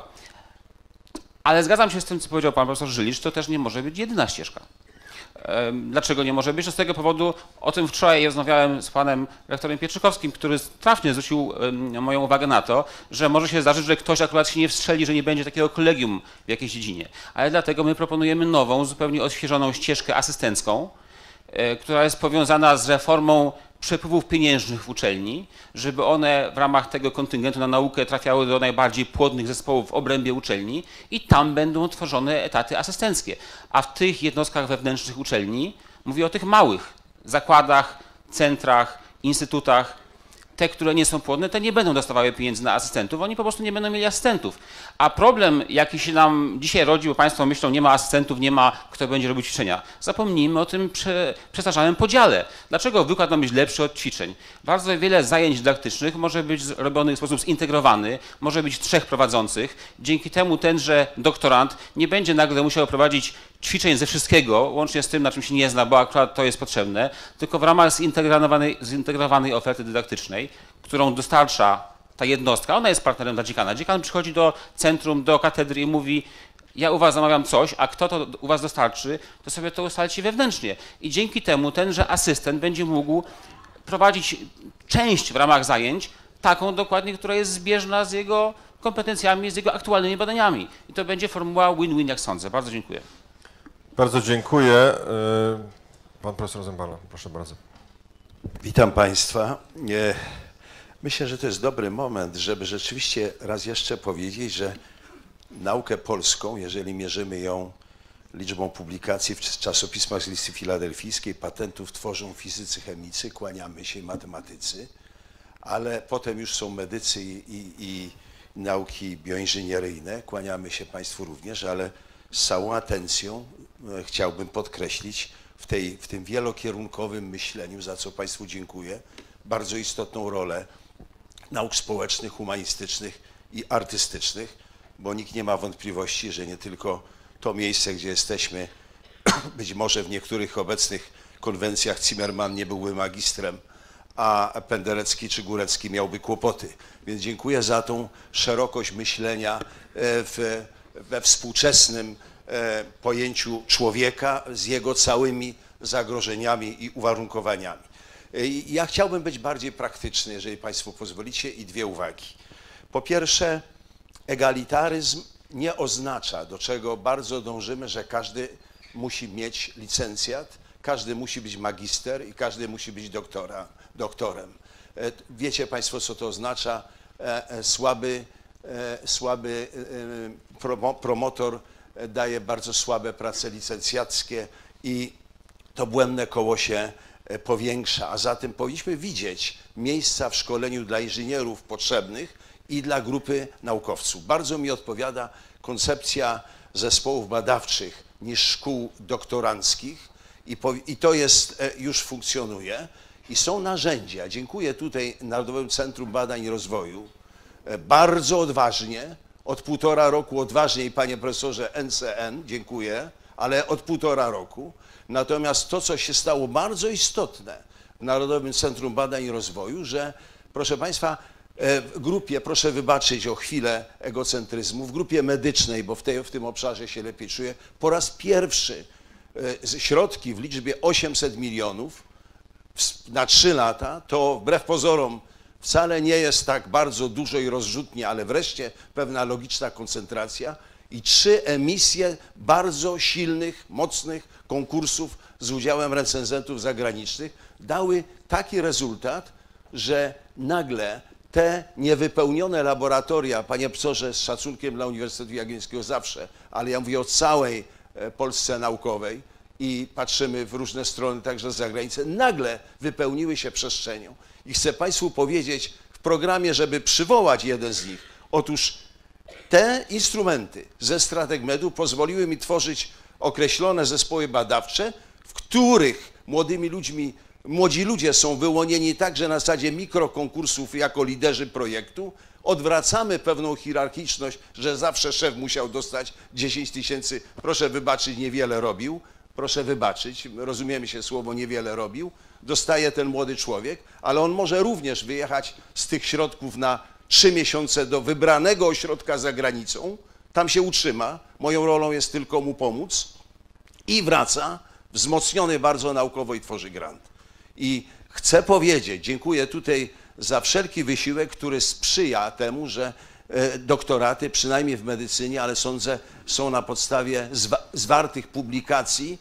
[SPEAKER 10] Ale zgadzam się z tym, co powiedział pan profesor Żylicz, to też nie może być jedyna ścieżka. Dlaczego nie może być? Z tego powodu, o tym wczoraj rozmawiałem z panem rektorem Pieczykowskim, który trafnie zwrócił moją uwagę na to, że może się zdarzyć, że ktoś akurat się nie wstrzeli, że nie będzie takiego kolegium w jakiejś dziedzinie. Ale dlatego my proponujemy nową, zupełnie odświeżoną ścieżkę asystencką, która jest powiązana z reformą przepływów pieniężnych w uczelni, żeby one w ramach tego kontyngentu na naukę trafiały do najbardziej płodnych zespołów w obrębie uczelni i tam będą tworzone etaty asystenckie. A w tych jednostkach wewnętrznych uczelni, mówię o tych małych zakładach, centrach, instytutach, te, które nie są płodne, te nie będą dostawały pieniędzy na asystentów, oni po prostu nie będą mieli asystentów. A problem, jaki się nam dzisiaj rodzi, bo państwo myślą, nie ma asystentów, nie ma kto będzie robił ćwiczenia. Zapomnijmy o tym przestarzałym podziale. Dlaczego wykład ma być lepszy od ćwiczeń? Bardzo wiele zajęć dydaktycznych może być robionych w sposób zintegrowany, może być 3 prowadzących. Dzięki temu tenże doktorant nie będzie nagle musiał prowadzić ćwiczeń ze wszystkiego, łącznie z tym, na czym się nie zna, bo akurat to jest potrzebne, tylko w ramach zintegrowanej oferty dydaktycznej, którą dostarcza ta jednostka, ona jest partnerem dla dziekana. Dziekan przychodzi do centrum, do katedry i mówi: ja u was zamawiam coś, a kto to u was dostarczy, to sobie to ustalcie wewnętrznie. I dzięki temu tenże asystent będzie mógł prowadzić część w ramach zajęć, taką dokładnie, która jest zbieżna z jego kompetencjami, z jego aktualnymi badaniami. I to będzie formuła win-win, jak sądzę. Bardzo dziękuję.
[SPEAKER 1] Bardzo dziękuję. Pan profesor Zembala, proszę bardzo.
[SPEAKER 11] Witam Państwa. Myślę, że to jest dobry moment, żeby rzeczywiście raz jeszcze powiedzieć, że naukę polską, jeżeli mierzymy ją liczbą publikacji w czasopismach z listy filadelfijskiej, patentów tworzą fizycy, chemicy, kłaniamy się, matematycy, ale potem już są medycy nauki bioinżynieryjne, kłaniamy się Państwu również, ale z całą atencją chciałbym podkreślić w tym wielokierunkowym myśleniu, za co Państwu dziękuję, bardzo istotną rolę nauk społecznych, humanistycznych i artystycznych, bo nikt nie ma wątpliwości, że nie tylko to miejsce, gdzie jesteśmy, być może w niektórych obecnych konwencjach Zimmermann nie byłby magistrem, a Penderecki czy Górecki miałby kłopoty. Więc dziękuję za tą szerokość myślenia we współczesnym pojęciu człowieka z jego całymi zagrożeniami i uwarunkowaniami. Ja chciałbym być bardziej praktyczny, jeżeli Państwo pozwolicie, i dwie uwagi. Po pierwsze, egalitaryzm nie oznacza, do czego bardzo dążymy, że każdy musi mieć licencjat, każdy musi być magister i każdy musi być doktorem. Wiecie Państwo, co to oznacza? Słaby promotor daje bardzo słabe prace licencjackie i to błędne koło się powiększa, a zatem powinniśmy widzieć miejsca w szkoleniu dla inżynierów potrzebnych i dla grupy naukowców. Bardzo mi odpowiada koncepcja zespołów badawczych niż szkół doktoranckich i to już funkcjonuje i są narzędzia. Dziękuję tutaj Narodowemu Centrum Badań i Rozwoju. Bardzo odważnie, od 1,5 roku odważniej, panie profesorze NCN, dziękuję, ale od 1,5 roku. Natomiast to, co się stało bardzo istotne w Narodowym Centrum Badań i Rozwoju, że proszę Państwa, w grupie, proszę wybaczyć o chwilę egocentryzmu, w grupie medycznej, bo w tym obszarze się lepiej czuję, po raz pierwszy środki w liczbie 800 milionów na 3 lata, to wbrew pozorom wcale nie jest tak bardzo dużo i rozrzutnie, ale wreszcie pewna logiczna koncentracja i 3 emisje bardzo silnych, mocnych konkursów z udziałem recenzentów zagranicznych dały taki rezultat, że nagle te niewypełnione laboratoria, panie profesorze, z szacunkiem dla Uniwersytetu Jagiellońskiego zawsze, ale ja mówię o całej Polsce naukowej i patrzymy w różne strony, także z zagranicy, nagle wypełniły się przestrzenią. I chcę Państwu powiedzieć w programie, żeby przywołać jeden z nich. Otóż te instrumenty ze Strategmedu pozwoliły mi tworzyć określone zespoły badawcze, w których młodzi ludzie są wyłonieni także na zasadzie mikrokonkursów jako liderzy projektu. Odwracamy pewną hierarchiczność, że zawsze szef musiał dostać 10 000, proszę wybaczyć, niewiele robił. Proszę wybaczyć, rozumiemy się słowo niewiele robił. Dostaje ten młody człowiek, ale on może również wyjechać z tych środków na 3 miesiące do wybranego ośrodka za granicą, tam się utrzyma, moją rolą jest tylko mu pomóc i wraca wzmocniony bardzo naukowo i tworzy grant. I chcę powiedzieć, dziękuję tutaj za wszelki wysiłek, który sprzyja temu, że doktoraty, przynajmniej w medycynie, ale sądzę, są na podstawie zwartych publikacji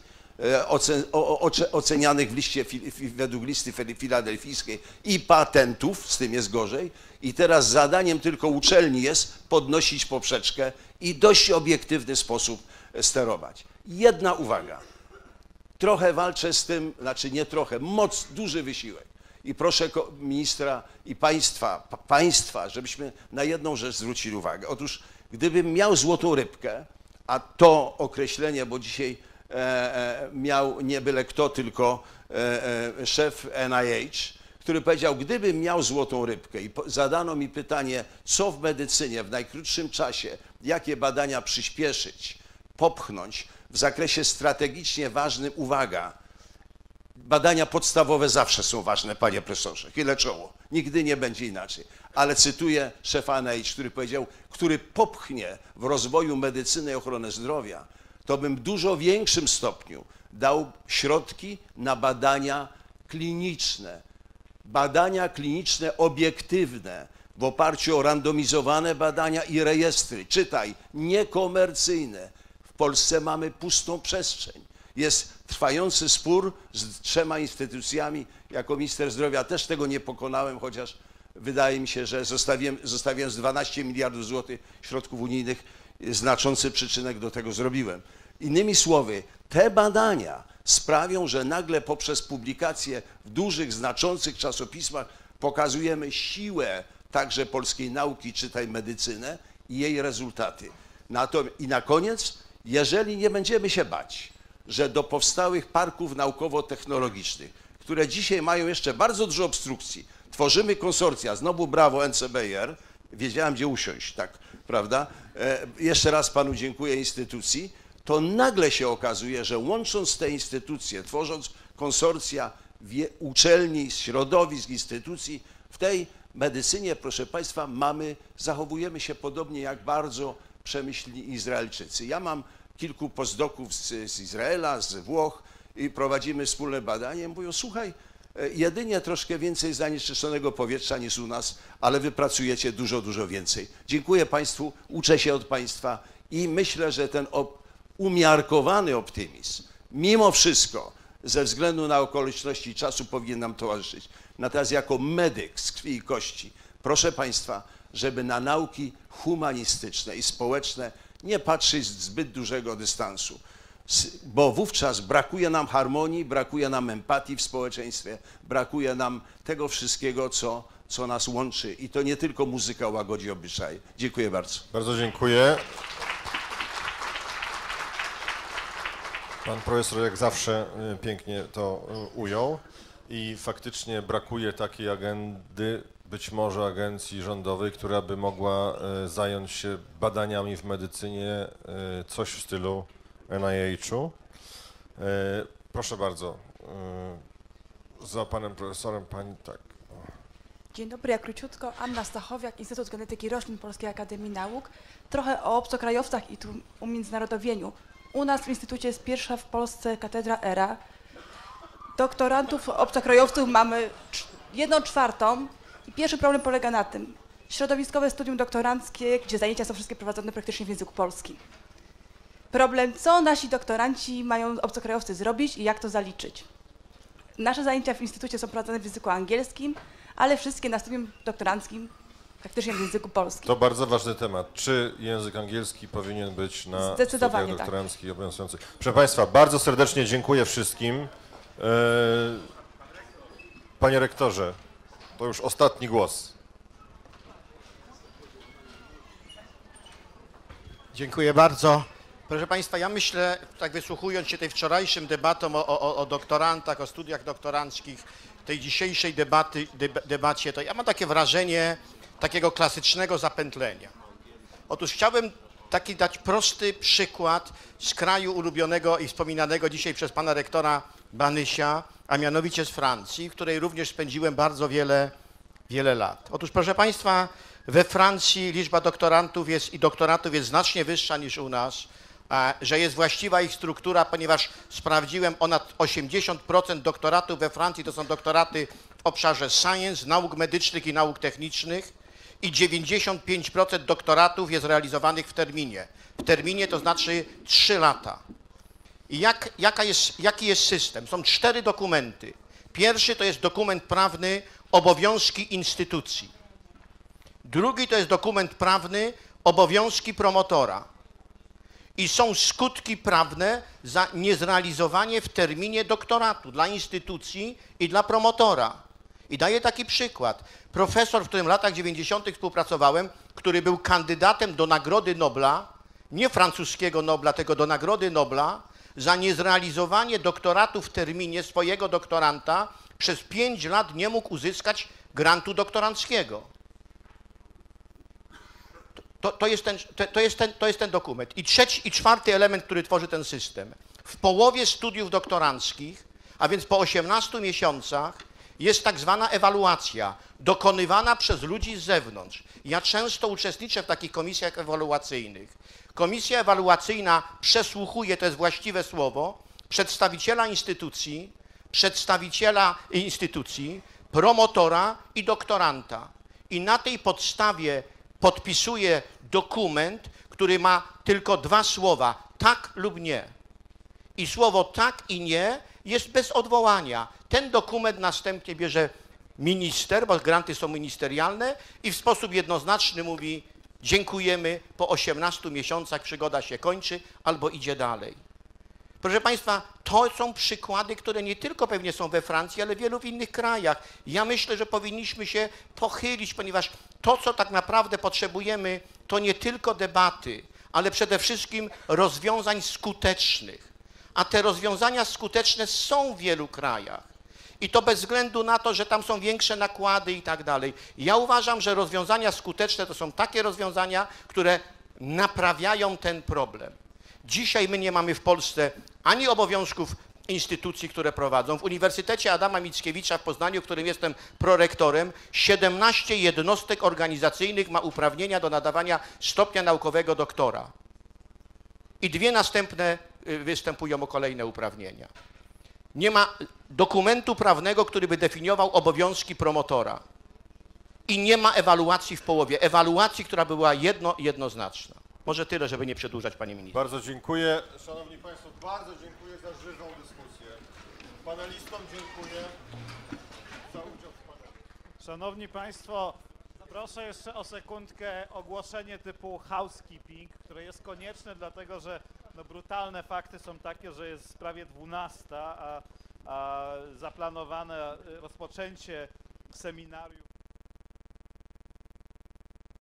[SPEAKER 11] ocenianych według listy filadelfijskiej i patentów, z tym jest gorzej. I teraz zadaniem tylko uczelni jest podnosić poprzeczkę i w dość obiektywny sposób sterować. Jedna uwaga. Trochę walczę z tym, znaczy nie trochę, duży wysiłek. I proszę ministra i państwa, żebyśmy na jedną rzecz zwrócili uwagę. Otóż gdybym miał złotą rybkę, a to określenie, bo dzisiaj miał nie byle kto, tylko szef NIH, który powiedział, gdybym miał złotą rybkę i zadano mi pytanie, co w medycynie w najkrótszym czasie, jakie badania przyspieszyć, popchnąć w zakresie strategicznie ważnym, uwaga, badania podstawowe zawsze są ważne, panie profesorze, chylę czoło, nigdy nie będzie inaczej. Ale cytuję szefa NIH, który powiedział, który popchnie w rozwoju medycyny i ochrony zdrowia, to bym w dużo większym stopniu dał środki na badania kliniczne obiektywne, w oparciu o randomizowane badania i rejestry, czytaj, niekomercyjne. W Polsce mamy pustą przestrzeń. Jest trwający spór z 3 instytucjami. Jako minister zdrowia też tego nie pokonałem, chociaż wydaje mi się, że zostawiłem z 12 miliardów złotych środków unijnych, znaczący przyczynek do tego zrobiłem. Innymi słowy, te badania sprawią, że nagle poprzez publikacje w dużych, znaczących czasopismach pokazujemy siłę także polskiej nauki, czytaj medycynę i jej rezultaty. I na koniec, jeżeli nie będziemy się bać, że do powstałych parków naukowo-technologicznych, które dzisiaj mają jeszcze bardzo dużo obstrukcji, tworzymy konsorcja, znowu brawo NCBR, wiedziałem gdzie usiąść, tak, prawda? Jeszcze raz panu dziękuję instytucji, to nagle się okazuje, że łącząc te instytucje, tworząc konsorcja uczelni, środowisk, instytucji, w tej medycynie, proszę państwa, zachowujemy się podobnie jak bardzo przemyślni Izraelczycy. Ja mam kilku postdoków z Izraela, z Włoch i prowadzimy wspólne badanie. Mówią, słuchaj, jedynie troszkę więcej zanieczyszczonego powietrza niż u nas, ale wy pracujecie dużo, dużo więcej. Dziękuję państwu, uczę się od państwa i myślę, że ten umiarkowany optymizm, mimo wszystko, ze względu na okoliczności czasu powinien nam towarzyszyć. Natomiast jako medyk z krwi i kości, proszę państwa, żeby na nauki humanistyczne i społeczne nie patrzeć z zbyt dużego dystansu, bo wówczas brakuje nam harmonii, brakuje nam empatii w społeczeństwie, brakuje nam tego wszystkiego, co nas łączy. I to nie tylko muzyka łagodzi obyczaje. Dziękuję bardzo.
[SPEAKER 1] Bardzo dziękuję. Pan profesor jak zawsze pięknie to ujął i faktycznie brakuje takiej agendy, być może agencji rządowej, która by mogła zająć się badaniami w medycynie, coś w stylu NIH-u. Proszę bardzo, za panem profesorem pani tak.
[SPEAKER 12] Dzień dobry, ja króciutko. Anna Stachowiak, Instytut Genetyki Roślin Polskiej Akademii Nauk. Trochę o obcokrajowcach i tu umiędzynarodowieniu. U nas w Instytucie jest pierwsza w Polsce katedra ERA. Doktorantów obcokrajowców mamy 1/4 i pierwszy problem polega na tym. Środowiskowe studium doktoranckie, gdzie zajęcia są wszystkie prowadzone praktycznie w języku polskim. Problem, co nasi doktoranci mają obcokrajowcy zrobić i jak to zaliczyć. Nasze zajęcia w Instytucie są prowadzone w języku angielskim, ale wszystkie na studium doktoranckim praktycznie w języku polskim.
[SPEAKER 1] To bardzo ważny temat. Czy język angielski powinien być na studiach doktoranckich obowiązujących? Proszę państwa, bardzo serdecznie dziękuję wszystkim. Panie rektorze, to już ostatni głos.
[SPEAKER 13] Dziękuję bardzo. Proszę państwa, ja myślę, tak wysłuchując się tej wczorajszym debatom o doktorantach, o studiach doktoranckich, tej dzisiejszej debacie, to ja mam takie wrażenie takiego klasycznego zapętlenia. Otóż chciałbym taki dać prosty przykład z kraju ulubionego i wspominanego dzisiaj przez pana rektora Banysia, a mianowicie z Francji, w której również spędziłem bardzo wiele lat. Otóż proszę państwa, we Francji liczba doktorantów i doktoratów jest znacznie wyższa niż u nas, że jest właściwa ich struktura, ponieważ sprawdziłem, ponad 80% doktoratów we Francji to są doktoraty w obszarze science, nauk medycznych i nauk technicznych i 95% doktoratów jest realizowanych w terminie. W terminie to znaczy 3 lata. I jaki jest system? Są 4 dokumenty. Pierwszy to jest dokument prawny obowiązki instytucji. Drugi to jest dokument prawny obowiązki promotora. I są skutki prawne za niezrealizowanie w terminie doktoratu dla instytucji i dla promotora. I daję taki przykład. Profesor, w którym w latach 90. współpracowałem, który był kandydatem do Nagrody Nobla, nie francuskiego Nobla, tylko do Nagrody Nobla, za niezrealizowanie doktoratu w terminie swojego doktoranta przez 5 lat nie mógł uzyskać grantu doktoranckiego. To jest ten dokument. I trzeci i czwarty element, który tworzy ten system. W połowie studiów doktoranckich, a więc po 18 miesiącach, jest tak zwana ewaluacja, dokonywana przez ludzi z zewnątrz. Ja często uczestniczę w takich komisjach ewaluacyjnych. Komisja ewaluacyjna przesłuchuje, to jest właściwe słowo, przedstawiciela instytucji, promotora i doktoranta. I na tej podstawie podpisuje dokument, który ma tylko 2 słowa, tak lub nie. I słowo tak i nie jest bez odwołania. Ten dokument następnie bierze minister, bo granty są ministerialne i w sposób jednoznaczny mówi: dziękujemy, po 18 miesiącach przygoda się kończy albo idzie dalej. Proszę państwa, to są przykłady, które nie tylko pewnie są we Francji, ale w wielu innych krajach. Ja myślę, że powinniśmy się pochylić, ponieważ To, co tak naprawdę potrzebujemy, to nie tylko debaty, ale przede wszystkim rozwiązań skutecznych. A te rozwiązania skuteczne są w wielu krajach. I to bez względu na to, że tam są większe nakłady i tak dalej. Ja uważam, że rozwiązania skuteczne to są takie rozwiązania, które naprawiają ten problem. Dzisiaj my nie mamy w Polsce ani obowiązków instytucji, które prowadzą. W Uniwersytecie Adama Mickiewicza w Poznaniu, w którym jestem prorektorem, 17 jednostek organizacyjnych ma uprawnienia do nadawania stopnia naukowego doktora. I 2 następne występują o kolejne uprawnienia. Nie ma dokumentu prawnego, który by definiował obowiązki promotora. I nie ma ewaluacji w połowie. Ewaluacji, która była jednoznaczna. Może tyle, żeby nie przedłużać, panie ministrze.
[SPEAKER 1] Bardzo dziękuję. Szanowni Państwo, bardzo dziękuję za żywą dyskusję. Panelistom dziękuję za udział w panelu.
[SPEAKER 14] Szanowni Państwo, proszę jeszcze o sekundkę ogłoszenie typu housekeeping, które jest konieczne, dlatego że no, brutalne fakty są takie, że jest prawie 12, a zaplanowane rozpoczęcie seminarium